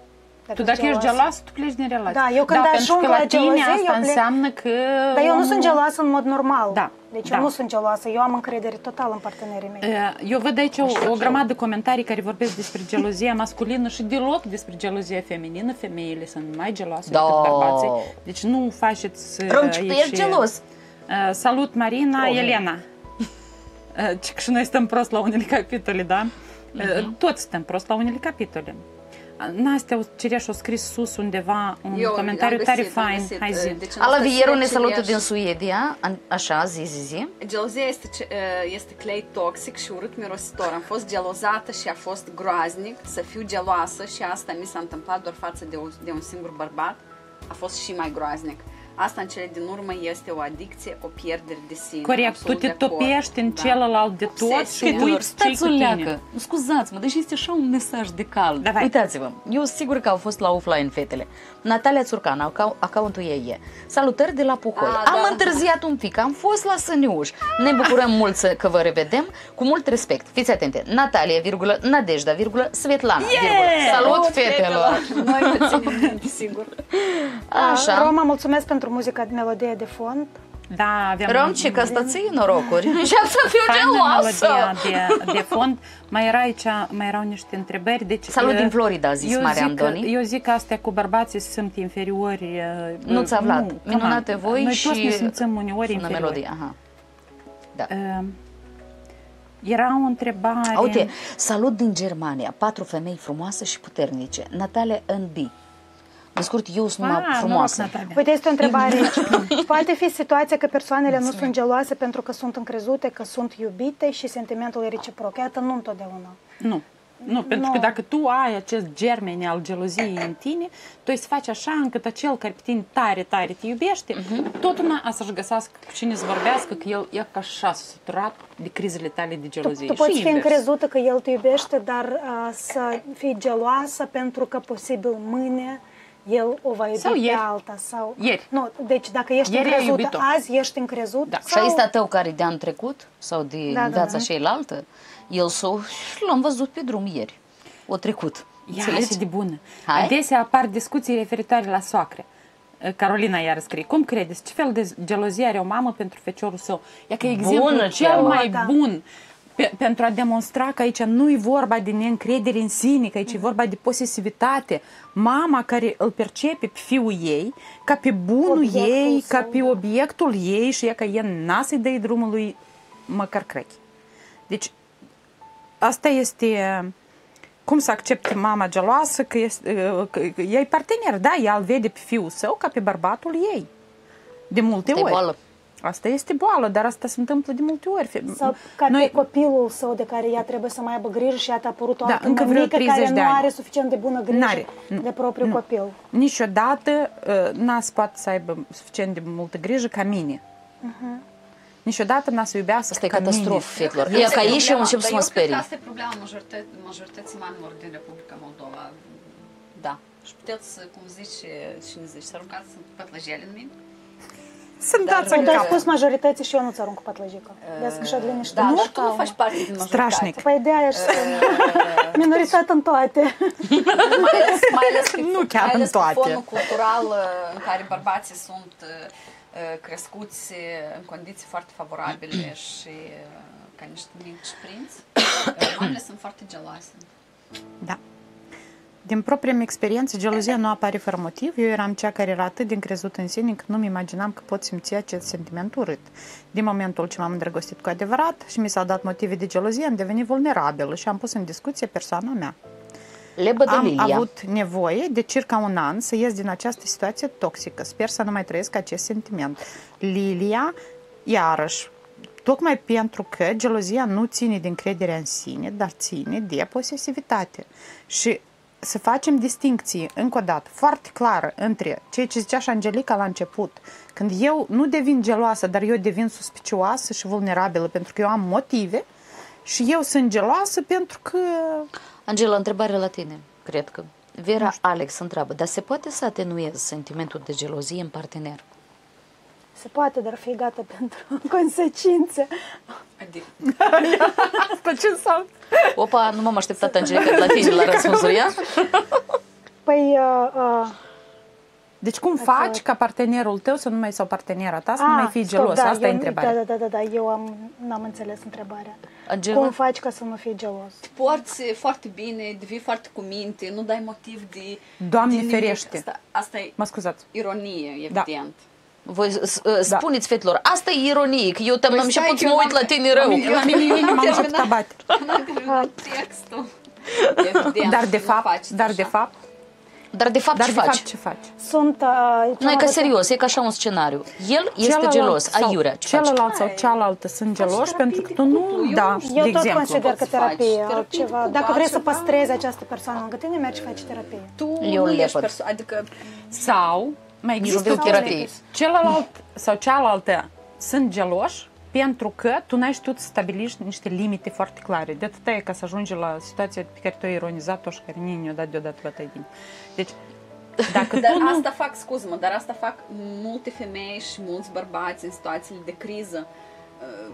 Dacă Tu dacă ești geloasă. geloasă, tu pleci din relație. Da, eu când da, ajung pentru că la la tine gelozie, asta eu plec- înseamnă că... Dar eu nu omul- sunt geloasă în mod normal. Da, Deci da. eu nu sunt geloasă, eu am încredere totală în partenerii mei. Eu văd aici o, o grămadă de comentarii care vorbesc despre gelozia masculină și deloc despre gelozia feminină. Femeile sunt mai geloase Da. decât bărbații. Deci nu faceți uh, Ronci, tu aici... ești gelos. Uh, salut, Marina, Oh, Elena. Uh, ci că și noi stăm prost la unele capitole, da? Uh, Toți stăm prost la unele capitole. Uh, Nastea Cireș a scris sus undeva un Eu comentariu am tare găsit, am fain. găsit, Hai zi. deci în Ala asta Vieru ne Cireș- salută din Suedia. An- Așa, zi, zi, zi. Gelozia este, ce- este clei toxic și urât mirositor. Am fost gelozată și a fost groaznic să fiu geloasă și asta mi s-a întâmplat doar față de, o, de un singur bărbat. A fost și mai groaznic. Asta în cele din urmă este o adicție, o pierdere de sine. Corect, tu Absolut te de acord. topești în Da. celălalt de tot Obsesie. și Fetelor, uiți ce-i Stați cu o tine. leacă. Scuzați-mă, deși este așa un mesaj de cald. Da, vai. Uitați-vă, eu sigur că au fost la offline fetele. Natalia Țurcan, acau- accountul ei e. Salutări de la Puhoi. A, Am da. întârziat un pic, am fost la Săniuș. Ne bucurăm mult să, că vă revedem. Cu mult respect. Fiți atente. Natalia, virgulă, Nadejda, virgulă, Svetlana, virgulă. Salut, fetelor! Noi vă ținem minte, sigur. Așa. Roma, mulțumesc pentru muzica de melodie de fond. Da, aveam Romci, că asta ții norocuri. Și am să fiu faină geloasă. melodia de, de fond. Mai era aici, mai erau niște întrebări. Deci, Salut uh, din Florida, a zis eu Marian zic că- Doni. Eu zic că astea cu bărbații sunt inferiori. uh, Nu ți-a aflat. nu, Minunate come on. voi Noi și toți ne simțim uneori sună inferiori. melodie. Aha. Da. Uh, Era o întrebare... Uite, salut din Germania, patru femei frumoase și puternice. Natalia N B. Pe scurt, eu sunt mai Ah, frumoasă. noroc, Natalia. Uite, este o întrebare aici. Poate fi situația că persoanele nu sunt geloase pentru că sunt încrezute, că sunt iubite și sentimentul e reciproc. Iată, nu întotdeauna. Nu. Nu, pentru Nu. că dacă tu ai acest germen al geloziei în tine, tu îi să faci așa încât acel care pe tine tare, tare te iubește, uh-huh. tot una a să-și găsească cu cine să vorbească că el e ca așa săturat de crizele tale de Tu, gelozie. tu Și poți fi invers. încrezută că el te iubește, dar uh, să fii geloasă pentru că posibil mâine el o va iubi Sau pe ieri. alta. Sau... Ieri. Nu, deci dacă ești Ieri ai încrezută, iubit-o. azi ești încrezut. Da. Și sau... este a tău care de an trecut sau de Da, da, viața da. cealaltă, el s-o și l-am văzut pe drum ieri. O trecut. Ia, Înțelegi? și de bună. Hai. Adesea apar discuții referitoare la soacre. Carolina iar scrie, cum credeți, ce fel de gelozie are o mamă pentru feciorul său? E că exemplu Bună cel treabă. mai Da. bun pe, pentru a demonstra că aici nu e vorba de neîncredere în sine, că aici e vorba de posesivitate. Mama care îl percepe pe fiul ei ca pe bunul Obiectul ei, său, ca pe obiectul ei și e că el n-a să-i dă drumul lui măcar crechi. Deci, asta este... Cum să accepte mama geloasă că, este, că e partener, da, ea îl vede pe fiul său ca pe bărbatul ei. De multe Asta e ori. boală. Asta este boală, dar asta se întâmplă de multe ori. Sau ca Noi- pe copilul său de care ea trebuie să mai aibă grijă și iată a apărut o Da, altă încă vreo mămică treizeci care de nu ani. are suficient de bună grijă N-are, nu, de propriul nu. copil. Niciodată uh, n-a să poată să aibă suficient de multă grijă ca mine. Niciodată n-a să iubească Asta e ca catastrofă, mine. fetelor. E ca ei și eu încep Dar să mă eu cred sperii. că asta e problema majorității, majorității mamelor din Republica Moldova. Da. Și puteți, cum zici, și ne zici, să aruncați pătlăjele în mine? Sunt dați Păi în tu ai cap. spus majoritate și eu nu-ți arunc cu patlăjică. Vezi că și liniște. Da, Nu? dar tu nu faci parte din majoritate. Strașnic. Păi de aia și spun. Minoritate în toate. Mai ales, mai ales pe, Nu chiar mai ales în toate. pe fonul cultural uh, în care bărbații sunt uh, uh, crescuți uh, în condiții foarte favorabile și uh, ca niște mici prinți, uh, mamele sunt foarte geloase. Da. Din propria mea experiență, gelozia nu apare fără motiv. Eu eram cea care era atât de încrezută în sine încât nu mi imaginam că pot simți acest sentiment urât. Din momentul ce m-am îndrăgostit cu adevărat și mi s-au dat motive de gelozie, am devenit vulnerabilă și am pus în discuție persoana mea. Lebă de Am Lilia. avut nevoie de circa un an să ies din această situație toxică. Sper să nu mai trăiesc acest sentiment. Lilia, iarăși, tocmai pentru că gelozia nu ține de încrederea în sine, dar ține de posesivitate. Și să facem distincții, încă o dată, foarte clară între ceea ce zicea și Angelica la început. Când eu nu devin geloasă, dar eu devin suspicioasă și vulnerabilă pentru că eu am motive și eu sunt geloasă pentru că... Angela, întrebare la tine, cred că. Vera Alex întreabă, dar se poate să atenuezi sentimentul de gelozie în partener? Se poate, dar fii gata pentru consecințe. Adică, Asta ce înseamnă? Opa, nu m-am așteptat, Angelica, de la tine la răspunsul ea. Păi, uh, uh, Deci cum faci ca partenerul tău să nu mai sau partenera ta să nu ah, mai fii stop, gelos? da, Asta eu, e întrebarea. Da, da, da, da, eu am, n-am înțeles întrebarea. Angela? Cum faci ca să nu fii gelos? Te porți foarte bine, devii foarte cu minte, nu dai motiv de... Doamne de nimic. ferește. Asta, asta e Mă scuzați. ironie, Da. evident. Voi s- uh, spuneți fetelor, asta e ironie, că eu te-am Păi am stai început că să mă eu uit la n-am- tine rău. am- La mine inima m-a început a bate. N-am terminat textul. Evident, Dar de nu fapt, faci dar așa. de fapt, Dar de fapt dar ce de faci? fapt ce faci? Sunt... Uh, Nu e ca serios, e ca așa un scenariu. El este Celălalt gelos, sau aiurea, ce faci? celălalt sau cealaltă sunt geloși pentru că tu nu, da, de Eu tot exemplu. consider că Poți să faci terapie, terapie altceva. cu Dacă vrei să altceva. păstrezi această persoană lângă tine, mergi și faci terapie. Tu Eu nu ești lepăd. persoană, adică Sau mai Nici există nu o vreau chestie. terapie. Celălalt sau cealaltă sunt geloși pentru că tu n-ai știut să stabilești niște limite foarte clare. De atâta e ca să ajungi la situația pe care tu ai ironizat-o și care nici nu i-a dat deodată bătaie din. Deci, dacă Dar tu nu... asta fac, scuză-mă, dar asta fac multe femei și mulți bărbați în situațiile de criză. Uh,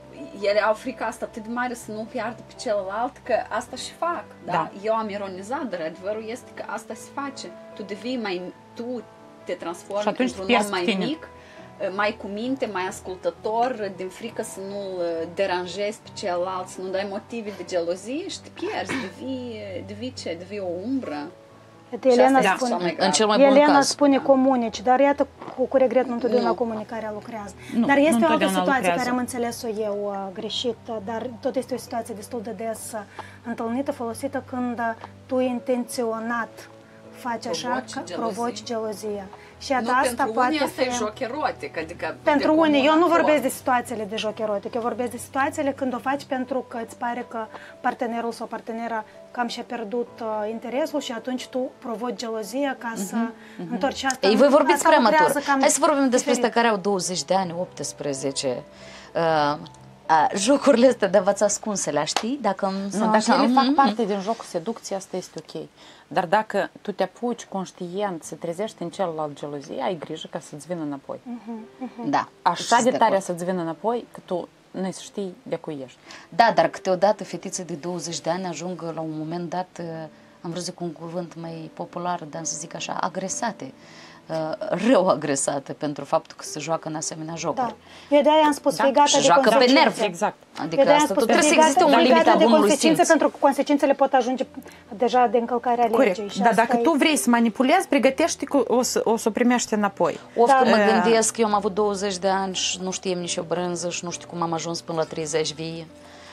Ele au frica asta atât de mare să nu piardă pe celălalt, că asta și fac. Da? Da. Eu am ironizat, dar adevărul este că asta se face. Tu devii mai... Tu te transformi Și atunci într-un te pierzi om mai pe tine. mic, mai cu minte, mai ascultător, din frică să nu deranjezi pe celălalt, să nu dai motive de gelozie și te pierzi, devii, devii ce? Devii o umbră. Iată, Și Elena asta e spune, cea mai grav. În cel mai bun Elena caz. spune comunici, dar iată, cu, cu regret, nu întotdeauna Nu. comunicarea lucrează. Nu, dar nu este o altă întotdeauna situație lucrează. care am înțeles-o eu uh, greșit, uh, dar tot este o situație destul de des uh, întâlnită, folosită când uh, tu intenționat faci așa, Provoci că gelozie. provoci gelozia. Și Nu, iată, asta pentru poate unii asta e fi... joc erotic, adică Pentru de unii, eu nu comun vorbesc acord. de situațiile de joc erotic, eu vorbesc de situațiile când o faci pentru că îți pare că partenerul sau partenera cam și-a pierdut uh, interesul și atunci tu provoci gelozia ca să uh-huh, întorci asta. Ei, voi vorbiți asta prea lucrează matur. cam Hai să vorbim despre diferit. ăsta care au douăzeci de ani, optsprezece. Uh, a, jocurile astea de a-ți ascunsele, știi? Dacă Nu, dacă ele fac parte din jocul seducției, asta este ok. Dar dacă tu te apuci conștient să trezești în celălalt gelozie, ai grijă ca să-ți vină înapoi. Da. Așa sunt de de tare acord. să-ți vină înapoi că tu nu să știi de cui ești. Da, dar câteodată fetițe de douăzeci de ani ajung la un moment dat, uh, am vrut să zic un cuvânt mai popular, dar să zic așa, agresate. Uh, rău agresate pentru faptul că se joacă în asemenea jocuri. Da. Eu de-aia am spus, Da, fii gata și de joacă pe consecințe. nervi. Exact. Adică Eu de-aia am asta spus, tot trebuie fii să existe gata- o fii limită gata a de bunului consecințe, simț. pentru că consecințele pot ajunge deja de încălcarea legii. Corect. Și Dar asta dacă e- tu vrei să manipulezi, pregătești că o să o, să o primești înapoi. Of, Da. când mă Uh, gândesc, eu am avut douăzeci de ani și nu știam nici o brânză și nu știu cum am ajuns până la treizeci vie.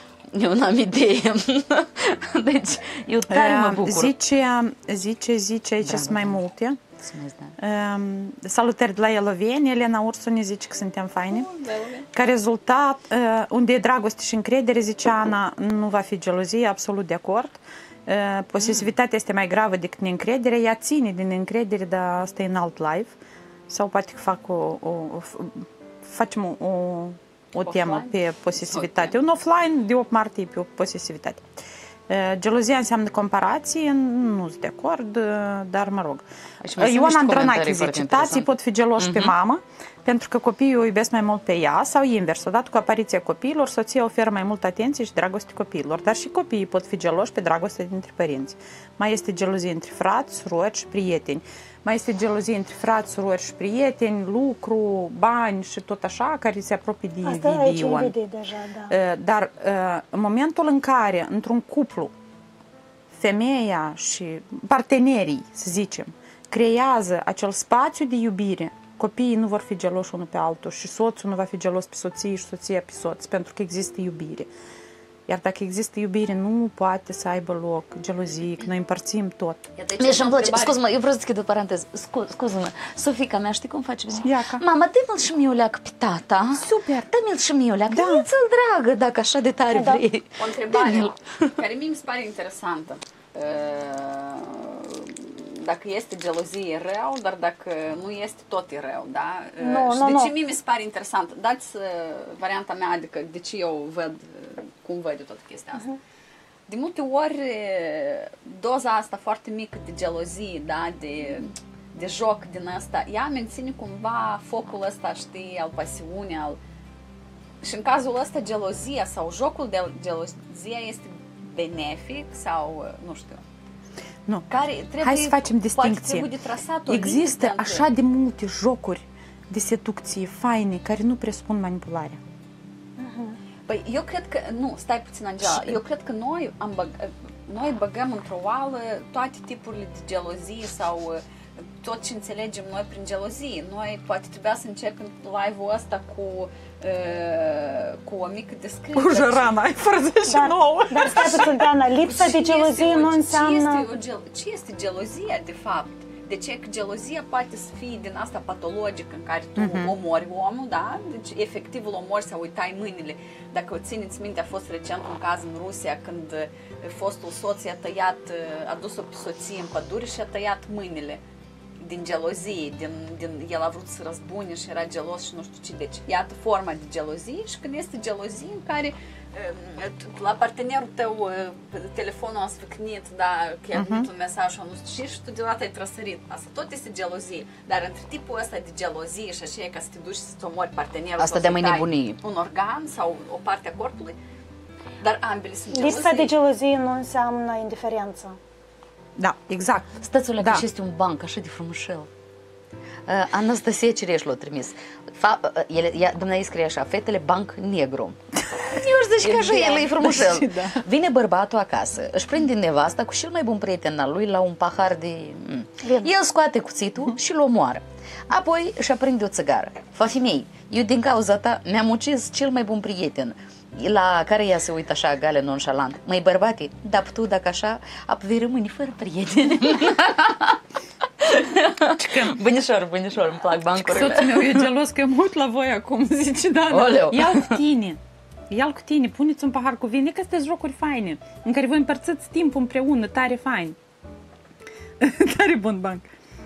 Eu n-am idee. Deci, eu tare mă bucur. Zice, zice, zice, aici sunt mai multe. Mulțumesc, da. Um, salutări de la Eloveni, Elena Ursu ne zice că suntem faini. Da, Eloveni. Ca rezultat, uh, unde e dragoste și încredere, zice Ana, nu va fi gelozie, absolut de acord. Uh, posesivitatea este mai gravă decât neîncredere, ea ține din încredere, dar asta e în alt live. Sau poate că fac o, o, o facem o, o, o temă pe posesivitate. Un offline de opt martie pe posesivitate. Uh, gelozia înseamnă comparație, nu sunt de acord, uh, dar mă rog. Aici mai sunt Ioana niște Andronache comentarii zice, foarte tații interesante. pot fi geloși pe mamă pentru că copiii o iubesc mai mult pe ea sau invers. Odată cu apariția copiilor, soția oferă mai multă atenție și dragoste copiilor, dar și copiii pot fi geloși pe dragoste dintre părinți. Mai este gelozie între frați, surori și prieteni. Mai este gelozie între frați, surori și prieteni, lucru, bani și tot așa, care se apropie de Asta aici e Ion. invidie deja, da. Uh, Dar uh, în momentul în care, într-un cuplu, femeia și partenerii, să zicem, creează acel spațiu de iubire, copiii nu vor fi geloși unul pe altul și soțul nu va fi gelos pe soție și soția pe soț, pentru că există iubire. Iar dacă există iubire, nu poate să aibă loc gelozie, că noi împărțim tot. Iată, aici Mie și-mi o place, întrebare. scuz-mă, eu vreau să deschid o paranteză, Scu- scuză-mă, Sofica mea, știi cum face? Zice, Iaca. mama, dă-mi-l și mie o leacă pe tata. Super. Dă-mi-l și mie o leacă, Da. dă-mi-l dragă, dacă așa de tare Da. vrei. O întrebare care mie mi se pare interesantă. Uh, Dacă este gelozie e rău, dar dacă nu este, tot e rău, da? Uh, Nu, și nu, de nu. ce mie mi se pare interesant? Dați uh, varianta mea, adică de ce eu văd, uh, cum văd eu toată chestia asta. De multe ori, uh, doza asta foarte mică de gelozie, da? De, de joc din asta, ea menține cumva focul ăsta, știi, al pasiunii, al... Și în cazul ăsta, gelozia sau jocul de gelozia este benefic sau, nu știu. Nu. Care trebuie, Hai să facem poate distincție. trebuie de trasat o Există limită între- așa de multe jocuri de seducție faine care nu presupun manipularea. Păi eu cred că, nu, stai puțin, Angela, eu cred că noi, am băg, noi băgăm într-o oală toate tipurile de gelozie sau uh, tot ce înțelegem noi prin gelozie. Noi poate trebuia să începem live-ul ăsta cu, uh, cu o mică descriere. Cu Jărana, ai patruzeci și nouă. Dar, dar stai puțin, Diana, lipsa Ce de gelozie este o- nu Ce înseamnă... este, o gel, ce este gelozia, de fapt? De ce? Că gelozia poate să fie din asta patologică în care tu uh-huh. omori omul, da? Deci efectiv îl omori sau îi tai mâinile. Dacă o țineți minte, a fost recent un caz în Rusia când fostul soț i-a tăiat, a dus-o pe soție în pădure și a tăiat mâinile din gelozie, din, din, el a vrut să răzbune și era gelos și nu știu ce. Deci, iată forma de gelozie și când este gelozie în care la partenerul tău telefonul a sfâcnit, da, că i-a venit uh-huh. un mesaj sau nu știu ce și tu deodată ai trăsărit. Asta tot este gelozie. Dar între tipul ăsta de gelozie și așa e ca să te duci să-ți omori partenerul Asta sau de să-i mai tai nebunie. un organ sau o parte a corpului, dar ambele sunt gelozii. Lipsa de gelozie nu înseamnă indiferență. Da, exact. Stați-o la Da. că și este un banc așa de frumușel. Uh, Anastasia Cireș l-a trimis. Fa, uh, ele, ea, dumneavoastră scrie așa, fetele banc negru. Eu aș zice că așa el e frumușel. Da. Vine bărbatul acasă, își prinde nevasta cu cel mai bun prieten al lui la un pahar de... Mm. El scoate cuțitul și îl omoară. Apoi își aprinde o țigară. Fa femei, eu din cauza ta mi-am ucis cel mai bun prieten. La care ea se uită așa gale nonșalant. Măi bărbate, dar tu dacă așa, ap vei rămâne fără prieteni. Bunișor, bunișor, îmi plac bancurile. Soțul meu e gelos că eu mă uit la voi acum, zice, da, Oleu. ia-l cu tine. Ia-l cu tine, puneți un pahar cu vin. E că sunteți jocuri faine, în care voi împărțiți timpul împreună, tare fain. Tare bun banc.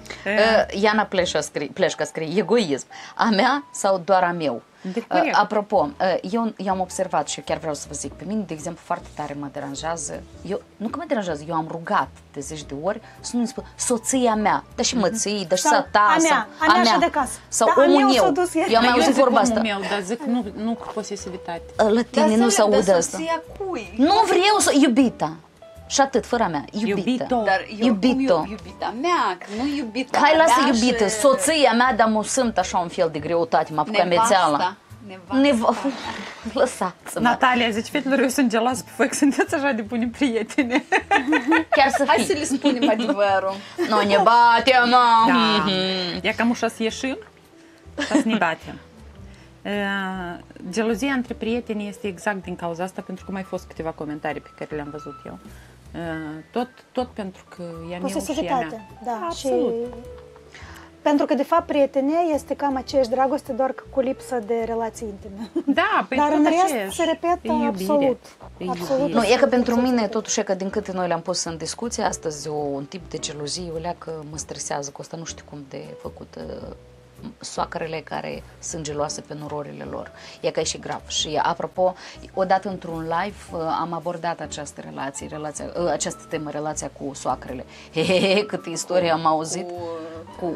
Uh, Iana Pleșa scrie, Pleșca scrie, egoism. A mea sau doar a meu? De Uh, apropo, uh, eu, eu am observat și eu chiar vreau să vă zic, pe mine, de exemplu, foarte tare mă deranjează, eu, nu că mă deranjează, eu am rugat de zeci de ori să nu-mi spun soția mea, dar și mății, dar și Sau sata, a mea, sau a mea și de casă. sau Da, a omul meu s-a meu. dus ieri. Eu am mai Eu auzit zic vorba omul asta. meu, dar zic nu, nu cu posesivitate. La tine nu se aude dar asta. soția cui? Nu vreau să... Iubita. Și atât, fără a mea. Iubită. Iubito. Dar eu Iubito. cum iubita mea, că nu iubita Hai, lasă mea iubită. și- Soția mea, dar mă simt așa un fel de greutate, mă apucă mețeala. Nevasta. Neva... Lăsați-mă. Natalia, zici, fetelor, eu sunt geloasă pe voi că sunteți așa de buni prietene. Chiar să Hai fii. să le spunem adevărul. Nu ne batem, mă. Da. Ia cam ușa să ieșim și să ne batem. Uh, gelozia între prieteni este exact din cauza asta, pentru că mai fost câteva comentarii pe care le-am văzut eu. Uh, tot, tot pentru că e a meu și e a Posesivitate, mea. da. Absolut. Și pentru că, de fapt, prietenia este cam aceeași dragoste, doar că cu lipsă de relații intime. Da, păi Dar tot în rest aceeași. se repetă E iubire. absolut. E Absolut. iubire. Nu, e că pentru mine, totuși, e că din câte noi le-am pus în discuție, astăzi o, un tip de gelozie, o leacă mă stresează, că asta nu știu cum de făcut uh, soacrele care sunt geloase pe nurorile lor. E că e și grav. Și, apropo, odată într-un live uh, am abordat această relație, relația, uh, această temă, relația cu soacrele. Hehehe, câte istorie am auzit. Cu...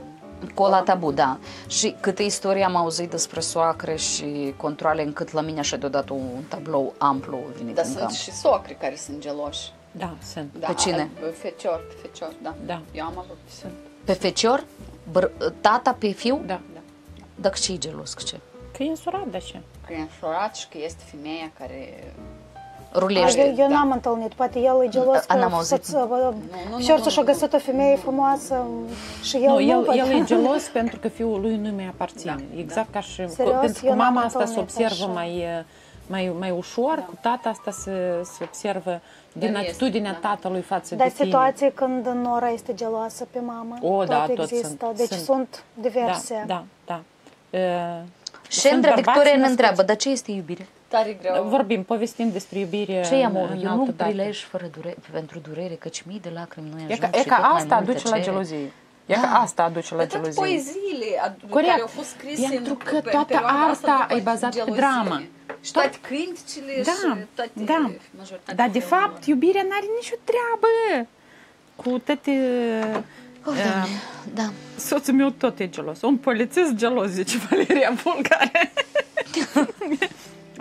Cola tabu, da. Și câte istorii am auzit despre soacre și controle, încât la mine așa deodată un tablou amplu venit Dar în sunt cap. și socri care sunt geloși. Da, sunt. Da, Pe cine? Fecior, fecior, da. Da. Eu am avut. Sunt. Pe fecior? Băr- tata pe fiu? Da, da. Dar ce-i gelos? Că ce? Că e însurat, da, și. Că e înșorat și că este femeia care... Rulește. Eu, eu n-am întâlnit, poate el e gelos A, n-am că auzit. șorțul și-a găsit o femeie frumoasă și el Nu, nu. el, poate. el e gelos pentru că fiul lui nu mi aparține. Da, exact da. Ca și... Serios? Pentru că Eu n-am mama asta se întâlnit observă așa. mai, mai, mai ușor, da. Cu tata asta se, se observă din Dar este, atitudinea da. tatălui față Dar de tine. situații când nora este geloasă pe mamă, O, tot da, tot există. sunt, Deci sunt. sunt diverse. Da, da, da. Uh, Și sunt Andra bărbați Victoria ne născuți- întreabă, dar ce este iubire? Tare greu. Vorbim, povestim despre iubire. Ce e în- amor? în Eu altă nu dată. prilej fără dure- pentru durere, căci mii de lacrimi nu E ajung ca, e și ca tot mai asta multă aduce la cere. gelozie. E ca asta aduce la Dar tot gelozie. poeziile ad- Corect. care au fost scrise Pentru în, că pe toată perioada asta arta după e bazată pe gelozie. dramă. Și toate cânticile Da, și toate... da. majoritatea Dar de filmelor. fapt, iubirea n-are nicio treabă cu toate... Oh, uh, Da. soțul meu tot e gelos. Un polițist gelos, zice Valeria Bulgare.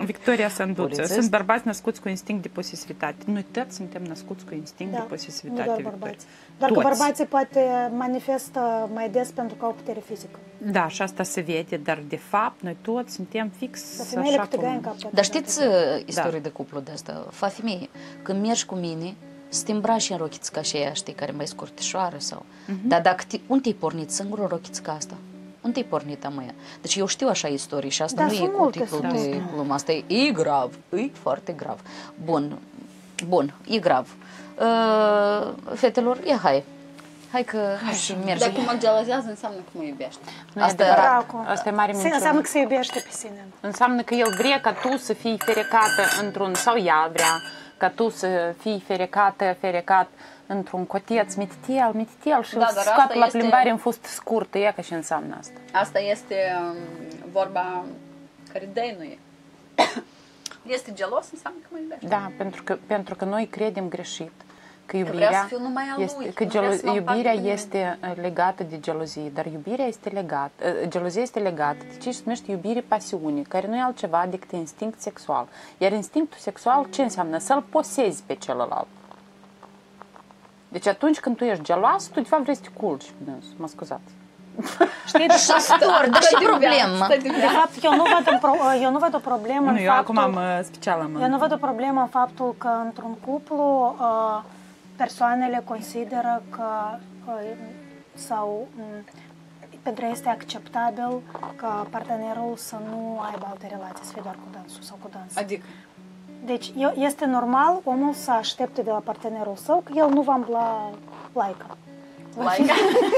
Victoria Sanduță. Polițist. Sunt bărbați născuți cu instinct de posesivitate. Noi toți suntem născuți cu instinct Da, de nu posesivitate. doar Victoria. bărbați. Doar că Toți. bărbații poate manifestă mai des pentru că au putere fizică. Da, și asta se vede, dar de fapt noi toți suntem fix Dar femeile așa cu tăgai în cum... cap. poate Dar da, știți da. uh, istorii de cuplu de asta? Fa femeie, când mergi cu mine, să te îmbraci în rochiți ca și aia, știi, care mai scurtișoară sau... Dar dacă te, unde te-ai pornit singurul rochiți ca asta? Unde te-ai pornit, amăia? Deci eu știu așa istorii și asta Da, nu e sunt cu multe, titlul sunt de multe. glumă. Asta e, e grav, e foarte grav. Bun, bun, e grav. Uh, fetelor, ia hai. Hai că hai și mergem. Dacă mă gelozează, înseamnă că mă iubește. Nu e Asta- adevărat. Dracu. Asta e mare Se- minciună. Înseamnă că se iubește pe sine. Înseamnă că el vrea ca tu să fii ferecată într-un, sau ea vrea ca tu să fii ferecată, ferecat într-un coteț mititel, mititel și Da, da, dar scoată asta la este- plimbare în fustă scurtă. Ia că și înseamnă asta. Asta este um, vorba care dăinuie. Este gelos, înseamnă că mă iubește. Da, pentru că, pentru că noi credem greșit că vrea iubirea, să fiu numai a lui, este, nu că vrea gelo- să mă împac iubirea cu nimeni. este uh, legată de gelozie, dar iubirea este legată, uh, gelozia este legată de ce se numește iubire pasiune, care nu e altceva decât instinct sexual. Iar instinctul sexual ce înseamnă? Să-l posezi pe celălalt. Deci atunci când tu ești geloasă, tu de fapt vrei să te culci pe dânsul. Mă scuzați. Știi, de fapt, Stor, dar și problemă. de fapt, eu nu văd, un pro, eu nu văd o problemă în Nu, eu faptul... acum am uh, special am... Eu nu văd o problemă în faptul că într-un cuplu uh, persoanele consideră că uh, sau um, pentru ei este acceptabil ca partenerul să nu aibă alte relații, să fie doar cu dansul sau cu dans. Adică, Deci eu- este normal omul să aștepte de la partenerul său că el nu va îmbla laică. like.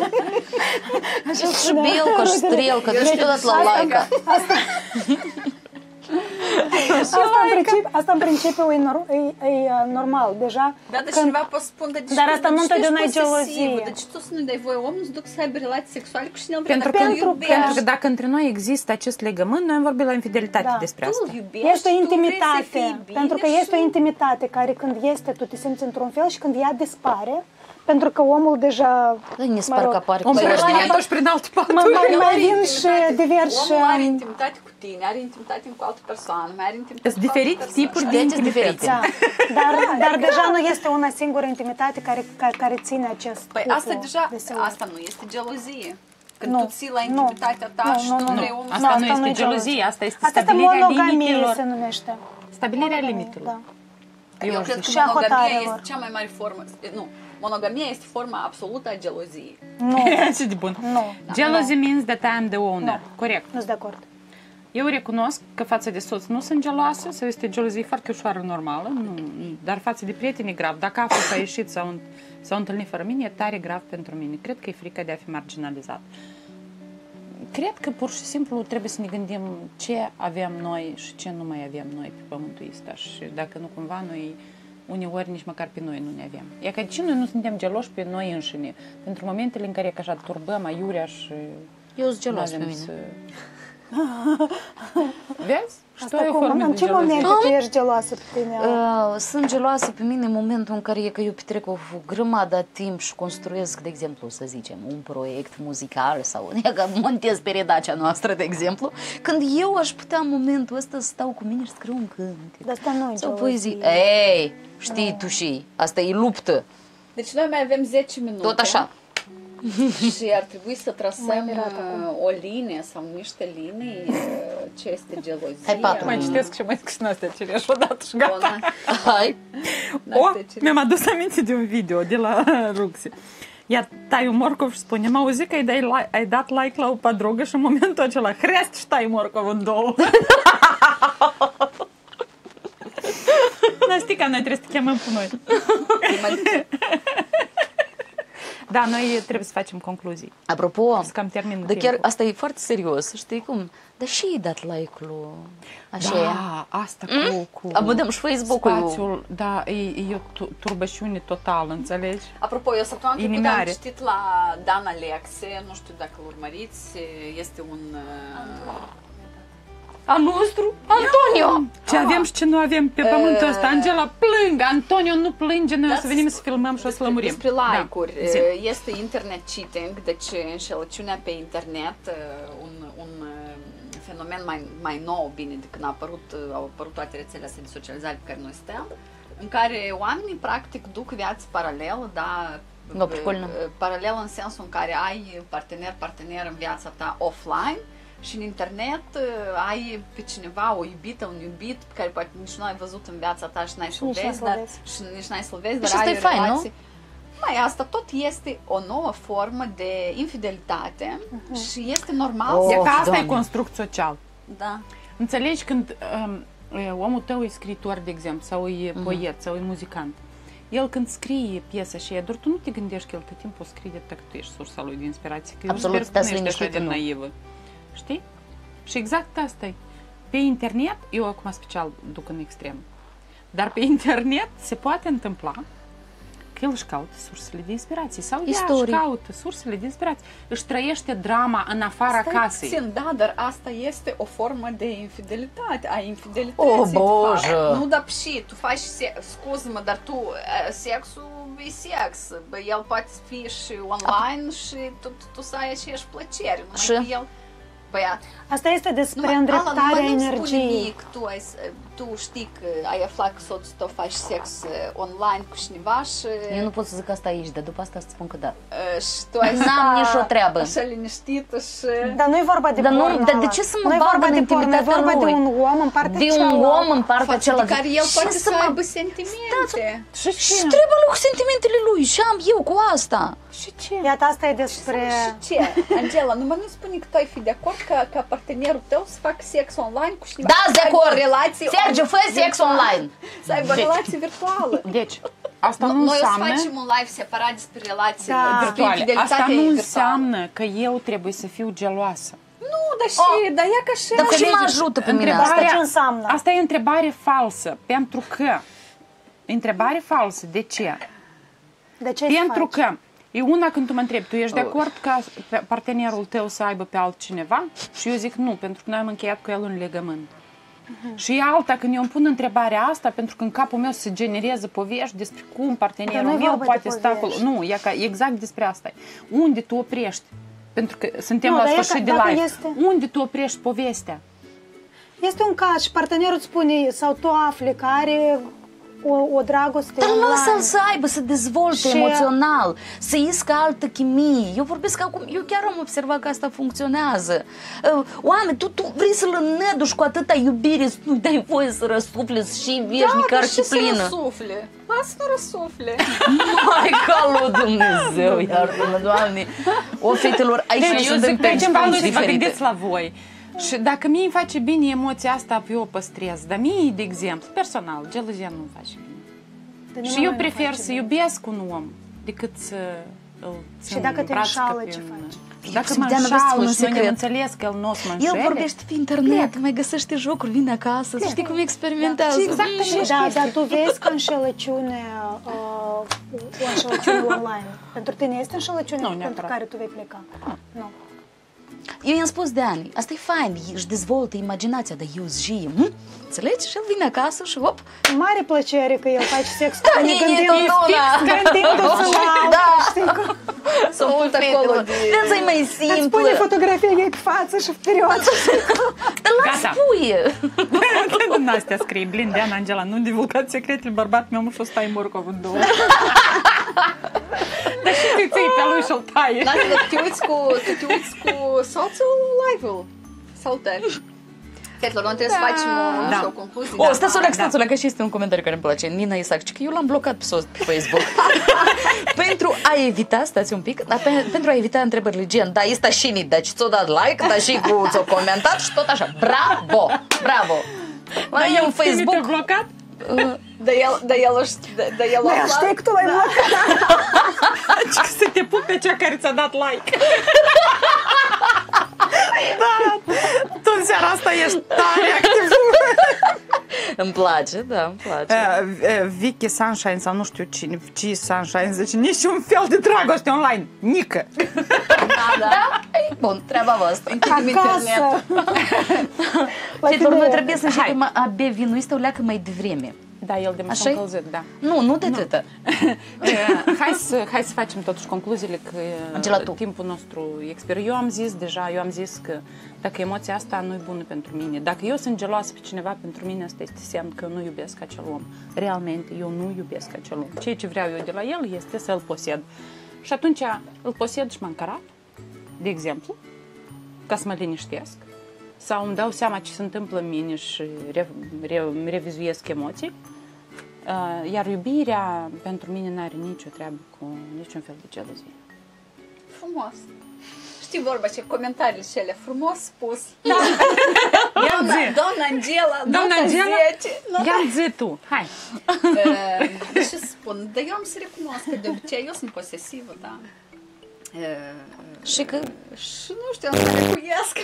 Și белка, și strelка, deci tot la laica. Asta în principiu, asta în principiu e, nor, e, e uh, normal, deja. Da, dar când- cineva poate spune, de Dar asta nu întotdeauna e gelozie. gelozie. Deci tu să nu dai voie omul să duc să aibă relații sexuale cu cine el vrea, Pentru dacă că, îl pentru iubești. pentru că dacă între noi există acest legământ, noi am vorbit la infidelitate Da. despre Tu asta. îl iubești, Este o tu vrei să intimitate, fii bine pentru că și este o intimitate care când este, tu te simți într-un fel și când ea dispare, pentru că omul deja, Da, ne spar că apare Om cu prește ăia. atunci prin alte mai, paturi. mai, El mai are vin și intimitate. diversi... Omul are intimitate cu tine, are intimitate cu altă persoană, mai are intimitate Sunt cu altă diferite persoană. tipuri de Deci, intimități. diferite. Da, dar, dar deja nu este una singură intimitate care, care, care ține acest Păi cuplu asta deja, de seori. asta nu este gelozie. Când Nu, tu ții la nu, intimitatea ta nu, și nu, tu nu, vrei nu. omul Asta Nu, nu asta nu este e gelozie, asta este Asta este stabilirea monogamie limitelor. se numește. Stabilirea Monogamie, limitelor. da. Eu, Eu cred că zic. Și a monogamia hotarelor. este cea mai mare formă. Nu, monogamia este forma absolută a geloziei. Nu, Și de bun. nu, Jealousy means that I am the owner. Corect. nu sunt de acord. Eu recunosc că față de soț nu sunt geloasă, sau este gelozie foarte ușoară, normală, nu, dar față de prieteni e grav. Dacă aflu că a ieșit sau s-au întâlnit fără mine, e tare grav pentru mine. Cred că e frică de a fi marginalizat. Cred că pur și simplu trebuie să ne gândim ce avem noi și ce nu mai avem noi pe pământul ăsta și dacă nu cumva noi uneori nici măcar pe noi nu ne avem. E că de ce noi nu suntem geloși pe noi înșine? Pentru momentele în care e că așa turbăm aiurea și Eu sunt nu gelos pe avem mine. să... Vezi? Asta Știu eu cum, formă în de ce gelozie. momente tu ești geloasă pe tine? Uh, sunt geloasă pe mine în momentul în care e că eu petrec o grămadă timp și construiesc, de exemplu, să zicem, un proiect muzical sau e că montez pe redacea noastră, de exemplu, când eu aș putea în momentul ăsta să stau cu mine și scriu un cântec. Dar asta nu e Sau gelozie. poezie. Ei, știi tu și asta e luptă. Deci noi mai avem zece minute. Tot așa. Și ar trebui să trasăm M-ai mirat uh, o linie sau niște linii uh, ce este gelozia. Hai, patru. Mai citesc și mai scris astea cireș odată și gata. Bona. Hai. O, mi-am adus aminte de un video de la Ruxi. Ea tai un morcov și spune, mă auzi că ai, dai like, ai dat like la o padrogă și în momentul acela hrest și tai morcov în două. Dar știi că noi trebuie să te chemăm pe noi. Da, noi trebuie să facem concluzii. Apropo, Să cam termin de chiar timpul. asta e foarte serios, știi cum? Dar și ai dat like-ul așa e. Da, asta cu, cu Am dăm și Facebook-ul. spațiul, da, e, e o tu- turbășiune totală, înțelegi? Apropo, eu săptămâna trecută am Inimioare. citit la Dan Alexe, nu știu dacă îl urmăriți, este un... uh, A nostru? Antonio! Ce avem și ce nu avem pe pământul ăsta. Angela, plâng! Antonio nu plânge, noi o să Da, venim să filmăm și o să lămurim. Despre like-uri. Da. Zi. Este internet cheating, deci înșelăciunea pe internet, un, un fenomen mai, mai nou, bine, de când a apărut, au apărut toate rețelele astea de socializare pe care noi stăm, în care oamenii practic duc viață paralelă, da, No, прикольно. paralel în sensul în care ai partener, partener în viața ta offline și în internet ai pe cineva, o iubită, un iubit pe care poate nici nu ai văzut în viața ta și n-ai să-l nici vezi, n-ai dar, să-l și nici n-ai să-l vezi, dar Și ai asta e o fain, nu? relație. Mai asta tot este o nouă formă de infidelitate și este normal Oh, să... E că asta Doamne. e construct social. Da. Înțelegi când um, e, omul tău e scriitor, de exemplu, sau e poet, sau e muzicant. El când scrie piesă și e dur, tu nu te gândești că el tot timpul scrie de că tu ești sursa lui de inspirație. Că eu Absolut, sper că stați nu ești așa de liniștită, nu. naivă. Știi? Și exact asta e. Pe internet, eu acum special duc în extrem, dar pe internet se poate întâmpla că el își caută sursele de inspirație sau ea Istorii. își caută sursele de inspirație. Își trăiește drama în afara Stai casei. puțin, da, dar asta este o formă de infidelitate, a infidelității. Oh, de fapt. Boże! Nu, dar și tu faci, se- scuză-mă, dar tu, eh, sexul e sex. Bă, el poate fi și online și tu, tu să ai aceeași plăcere. Numai Și? că el, băiat, Asta este despre numai, îndreptarea Alan, numai nu-mi spune energiei. mie că tu, ai, s- tu știi că ai aflat că soțul tău faci sex eh, online cu cineva și... Eu nu pot să zic asta aici, dar după asta să spun că da. eh, și tu ai N-am sta nicio treabă. așa liniștită și... Dar nu e vorba de Dar nu- porno, dar de Ala. ce să mă Nu e bag vorba în de porno, e intimitatea vorba de lui? un om în partea De un cealaltă. om în partea Față de cealaltă. care el Ce poate să mă- aibă sentimente. Și Și trebuie lui cu sentimentele lui și am eu cu asta. Și ce? Iată, asta e despre... Și ce? Angela, numai nu spune că tu ai fi de acord ca, ca partenerul tău să facă sex online cu cineva. Da, să de aibă acord. o relație Sergiu, fă sex virtuală. online. Să aibă o relație virtuală. Deci, asta nu Noi o să înseamnă... facem un live separat despre relații Da. despre virtuale. infidelitatea Asta nu virtuală. înseamnă că eu trebuie să fiu geloasă. Nu, dar și, dar ea ca și... Dar și mă Înțelegeți? ajută pe mine Asta asta. ce înseamnă? Asta e întrebare falsă, pentru că... Întrebare falsă, de ce? De ce Pentru faci? că e una când tu mă întrebi, tu ești de acord ca pe- partenerul tău să aibă pe altcineva? Și eu zic nu, pentru că noi am încheiat cu el un legământ. Și e alta când eu îmi pun întrebarea asta, pentru că în capul meu se generează povești despre cum Dar partenerul nu e meu vorba de poate sta acolo. povești. Nu, e ca, exact despre asta. Unde tu oprești? Pentru că suntem Nu, la dar e sfârșit ca- de dacă live. este- Unde tu oprești povestea? Este un caz și partenerul îți spune, sau tu afli că are o, o dragoste Dar online. lasă-l să aibă, să dezvolte Și- emoțional, să iscă altă chimie. Eu vorbesc acum, eu chiar am observat că asta funcționează. Uh, Oameni, tu, tu vrei să-l înnăduși cu atâta iubire, să nu dai voie să răsufleți și veșnic Da, dar și să arhiplină. răsufle. Lasă-l răsufle. Mai ca lui Dumnezeu, iartă-mă, Doamne. O, fetelor, aici Deci, noi eu suntem zic, trecem pe la diferite. noi să vă gândiți la voi. Și dacă mie îmi face bine emoția asta, eu o păstrez. Dar mie, de exemplu, personal, gelozia nu-mi face bine. De Și nimănui eu nu prefer face să bine. iubesc un om decât să îl țin Și dacă în te braț înșală, ca ce pe un- faci? Și dacă Eu mă ți-am văzut înșală un și noi ne secret. înțeles că el nu o să mă înșele, El vorbește pe internet, mai găsește jocuri, vine acasă, să știi cum experimentează. Și exact Și da, dar tu vezi că înșelăciune, uh, o înșelăciune online, pentru tine este înșelăciune Nu, pentru neapărat. care tu vei pleca? Nu. Eu i-am spus de ani, asta e fain, își dezvoltă imaginația, dar eu zi, hm? Înțelegi? Și el vine acasă și hop. Mare plăcere că el face sex cu tine E gândind- totuna. gândindu-se la altă, Da. știi că Sunt put acolo de... Viața e mai îți simplă. pune fotografia ei pe față și period. Dar las Gata. puie. Din astea scrie, blin, Diana, Angela, nu divulgați secretele bărbat meu, și o stai morcov în două. Dar și tu ții pe lui și-l taie. Lasă, dar te uiți cu, tu te uiți cu soțul live-ul. Salutări. Fetelor, noi trebuie să facem o, Da. și o concluzie. O, da. stați o leac, stați o leac, că și este un comentariu care îmi place. Nina Isac, că eu l-am blocat pe soț pe Facebook. Pentru a evita, stați un pic, dar pe, pentru a evita întrebările gen, da, este și ni, deci ți-o dat like, dar și cu ți-o comentat și tot așa. Bravo, bravo. Mai e un Facebook. Te-ai blocat? Dar el, dar el, o ști- dar- dar el o Mai aflat. știi că tu l-ai blocat. Deci să te pup pe cea care ți-a dat like. Da, tu în seara asta ești tare activ. Îmi place, da, îmi place. Uh, uh, Vicky Sunshine sau nu știu cine, ce Sunshine, zice, niciun fel de dragoste online, nică. Da, da. Da? E bun, treaba voastră. Închidem internet. Acasă. La Fetelor, noi tine- trebuie să începem a bea vinul ăsta o leacă mai devreme. Da, el de m-a Așa-i? încălzit, da. Nu, nu de tâtă. hai, să, hai să facem totuși concluziile că Gelatul. timpul nostru expiră. Eu am zis deja, eu am zis că dacă emoția asta nu e bună pentru mine, dacă eu sunt geloasă pe cineva, pentru mine asta este semn că eu nu iubesc acel om. Realmente, eu nu iubesc acel om. Ceea ce vreau eu de la el este să-l posed. Și atunci îl posed și mă încarap, de exemplu, ca să mă liniștesc, sau îmi dau seama ce se întâmplă în mine și re, re, revizuiesc emoții. Uh, iar iubirea pentru mine nu are nicio treabă cu niciun fel de gelozie. Frumos. Știi vorba ce comentariile cele, frumos spus. Da. Doamna, doamna Angela, Doamna Angela, zece. Nu, ia zi tu, hai. Uh, ce spun? Dar eu am să recunosc că de obicei eu sunt posesivă, da. Uh, Și că și nu știu, am să recuiesc.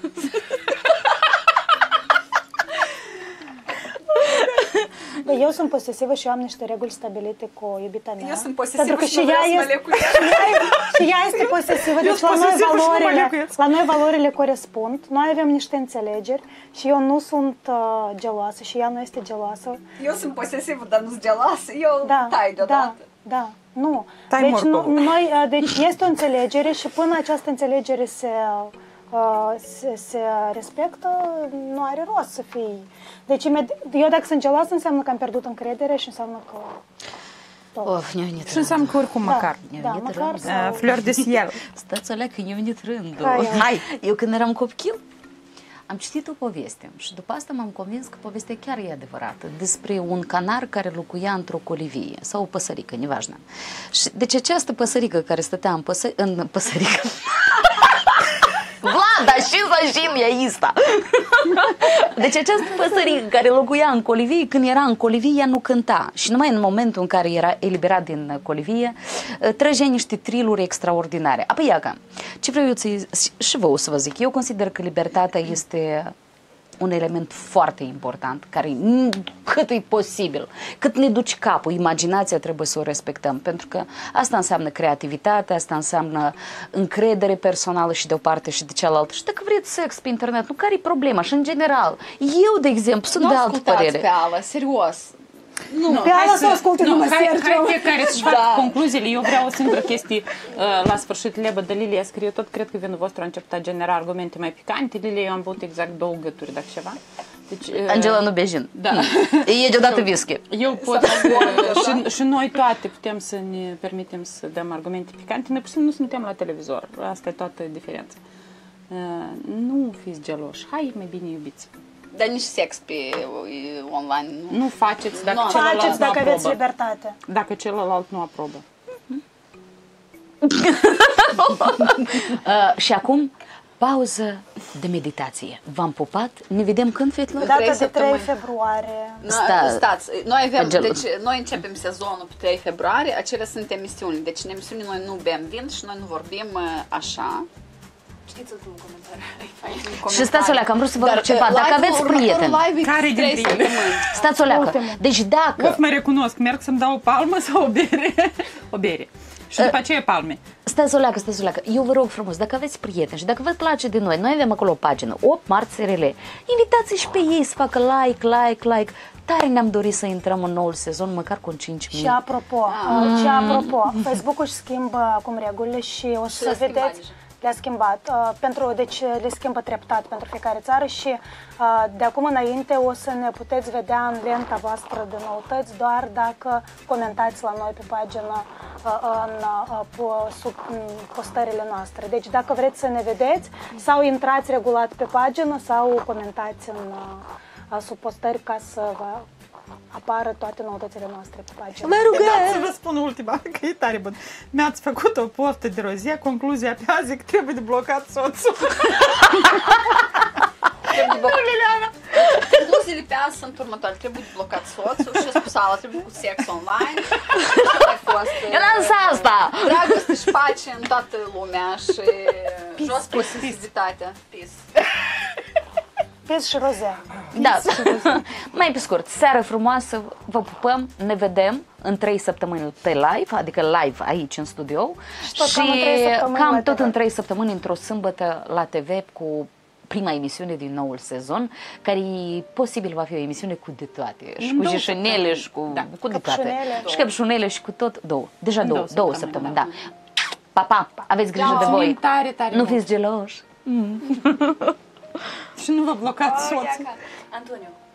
Bă, eu sunt posesivă și eu am niște reguli stabilite cu iubita mea. Eu sunt posesivă Pentru că și nu vreau să mă este, lecuiesc. și ea, și ea este posesivă, deci la noi, posesivă și nu mă valorile, lecuiesc. la noi valorile corespund. Noi avem niște înțelegeri și eu nu sunt uh, geloasă și ea nu este geloasă. Eu sunt posesivă, dar nu-s geloasă. Eu Da, tai da, deodată. da, nu. Tai Deci, morcovul. nu, noi, uh, deci este o înțelegere și până această înțelegere se, uh, se, se respectă, nu are rost să fii. Deci imed- eu dacă sunt geloasă înseamnă că am pierdut încredere și înseamnă că... Of, ne-a venit Și rândul. înseamnă că oricum măcar. Da, venit măcar rândul. sau... Uh, Flori de ciel. Stați alea că ne-a venit rândul. Hai, Hai, eu când eram copil, am citit o poveste și după asta m-am convins că povestea chiar e adevărată, despre un canar care locuia într-o colivie sau o păsărică, nevajnă. Și deci această păsărică care stătea în, păsă, în păsărică... Vlada, și să știm e asta. Deci această păsărică care locuia în colivie, când era în colivie, ea nu cânta. Și numai în momentul în care era eliberat din colivie, trăgea niște triluri extraordinare. Apoi, iaca, ce vreau eu să și vă o să vă zic, eu consider că libertatea este un element foarte important, care cât e posibil, cât ne duci capul, imaginația trebuie să o respectăm, pentru că asta înseamnă creativitate, asta înseamnă încredere personală și de o parte și de cealaltă. Și dacă vreți sex pe internet, nu care e problema? Și în general, eu, de exemplu, sunt Nu de altă ascultați părere. pe ala, serios. Nu, Pe ala să o asculte nu, numai hai, Sergiu. hai fiecare să-și facă Da. concluziile. Eu vreau o singură chestie uh, la sfârșit. Lebă de Lilia scrie, eu tot cred că vinul vostru a început a genera argumente mai picante. Lilia, eu am băut exact două gături, dacă ceva. Deci, uh, Angela nu bejin. Da. E deodată whisky. Eu pot să, și, și noi toate putem să ne permitem să dăm argumente picante. Noi pur și simplu nu suntem la televizor. Asta e toată diferența. Uh, nu fiți geloși. Hai, mai bine iubiți. Dar nici sex pe uh, online. Nu. Nu faceți dacă Nu, celălalt Faceți nu dacă aveți aprobă. libertate. Dacă celălalt nu aprobă. Uh, și acum, pauză de meditație. V-am pupat? Ne vedem când, fetelor? Data trei de trei săptămâni. februarie. No, Sta- stați, noi avem, Angela. deci noi începem sezonul pe trei februarie, acelea sunt emisiuni, deci în emisiuni noi nu bem vin și noi nu vorbim uh, așa. Știți-l tu în comentarii. Și stați o leacă, am vrut să vă rog ceva. uh, Dacă live-ul, aveți următorul prieteni, live e Care trei dintre ele? săptămâni. stați o leacă. Ultimul. Deci dacă... Of, mă recunosc, merg să-mi dau o palmă sau o bere? O bere. Și după aceea palme. Stați o leacă, stați o leacă. Eu vă rog frumos, dacă aveți prieteni și dacă vă place de noi, noi avem acolo o pagină, opt marți S R L. Invitați-i și pe ei să facă like, like, like. Tare ne-am dorit să intrăm în noul sezon, măcar cu cinci mii. Și apropo, uh, și apropo, Facebook-ul își schimbă acum regulile și o să le-a schimbat vedeți, deja. le-a schimbat, uh, pentru, deci le schimbă treptat pentru fiecare țară și uh, de acum înainte o să ne puteți vedea în lenta voastră de noutăți doar dacă comentați la noi pe pagină uh, în, uh, po- sub în postările noastre. Deci dacă vreți să ne vedeți sau intrați regulat pe pagină sau comentați în, uh, sub postări ca să vă apară toate noutățile noastre pe pagină. Vă rugăm! Să vă spun ultima, că e tare bun. Mi-ați făcut o poftă de rozie, concluzia pe azi că trebuie de blocat soțul. Concluziile pe azi sunt următoare. Trebuie de blocat soțul și spus ala, trebuie cu sex online. Și mai fost Eu n-am zis asta! dragoste și pace în toată lumea și jos posesivitatea. Peace. Pis și rozea. Da, mai pe scurt, seară frumoasă, vă pupăm, ne vedem în trei săptămâni pe live, adică live aici în studio Și tot cam în trei săptămâni cam la tot T V. în trei săptămâni într-o sâmbătă la T V cu prima emisiune din noul sezon, care posibil va fi o emisiune cu de toate. Și În cu două jișinele săptămâni. și cu, Da. cu de toate. Căpșunele. Și căpșunele și cu tot. Două. Deja În două. două Două săptămâni, săptămâni, da. Pa, pa, aveți grijă de voi. Mulțumim tare, tare Nu mult. fiți geloși. Și nu vă blocați soții. Antonio,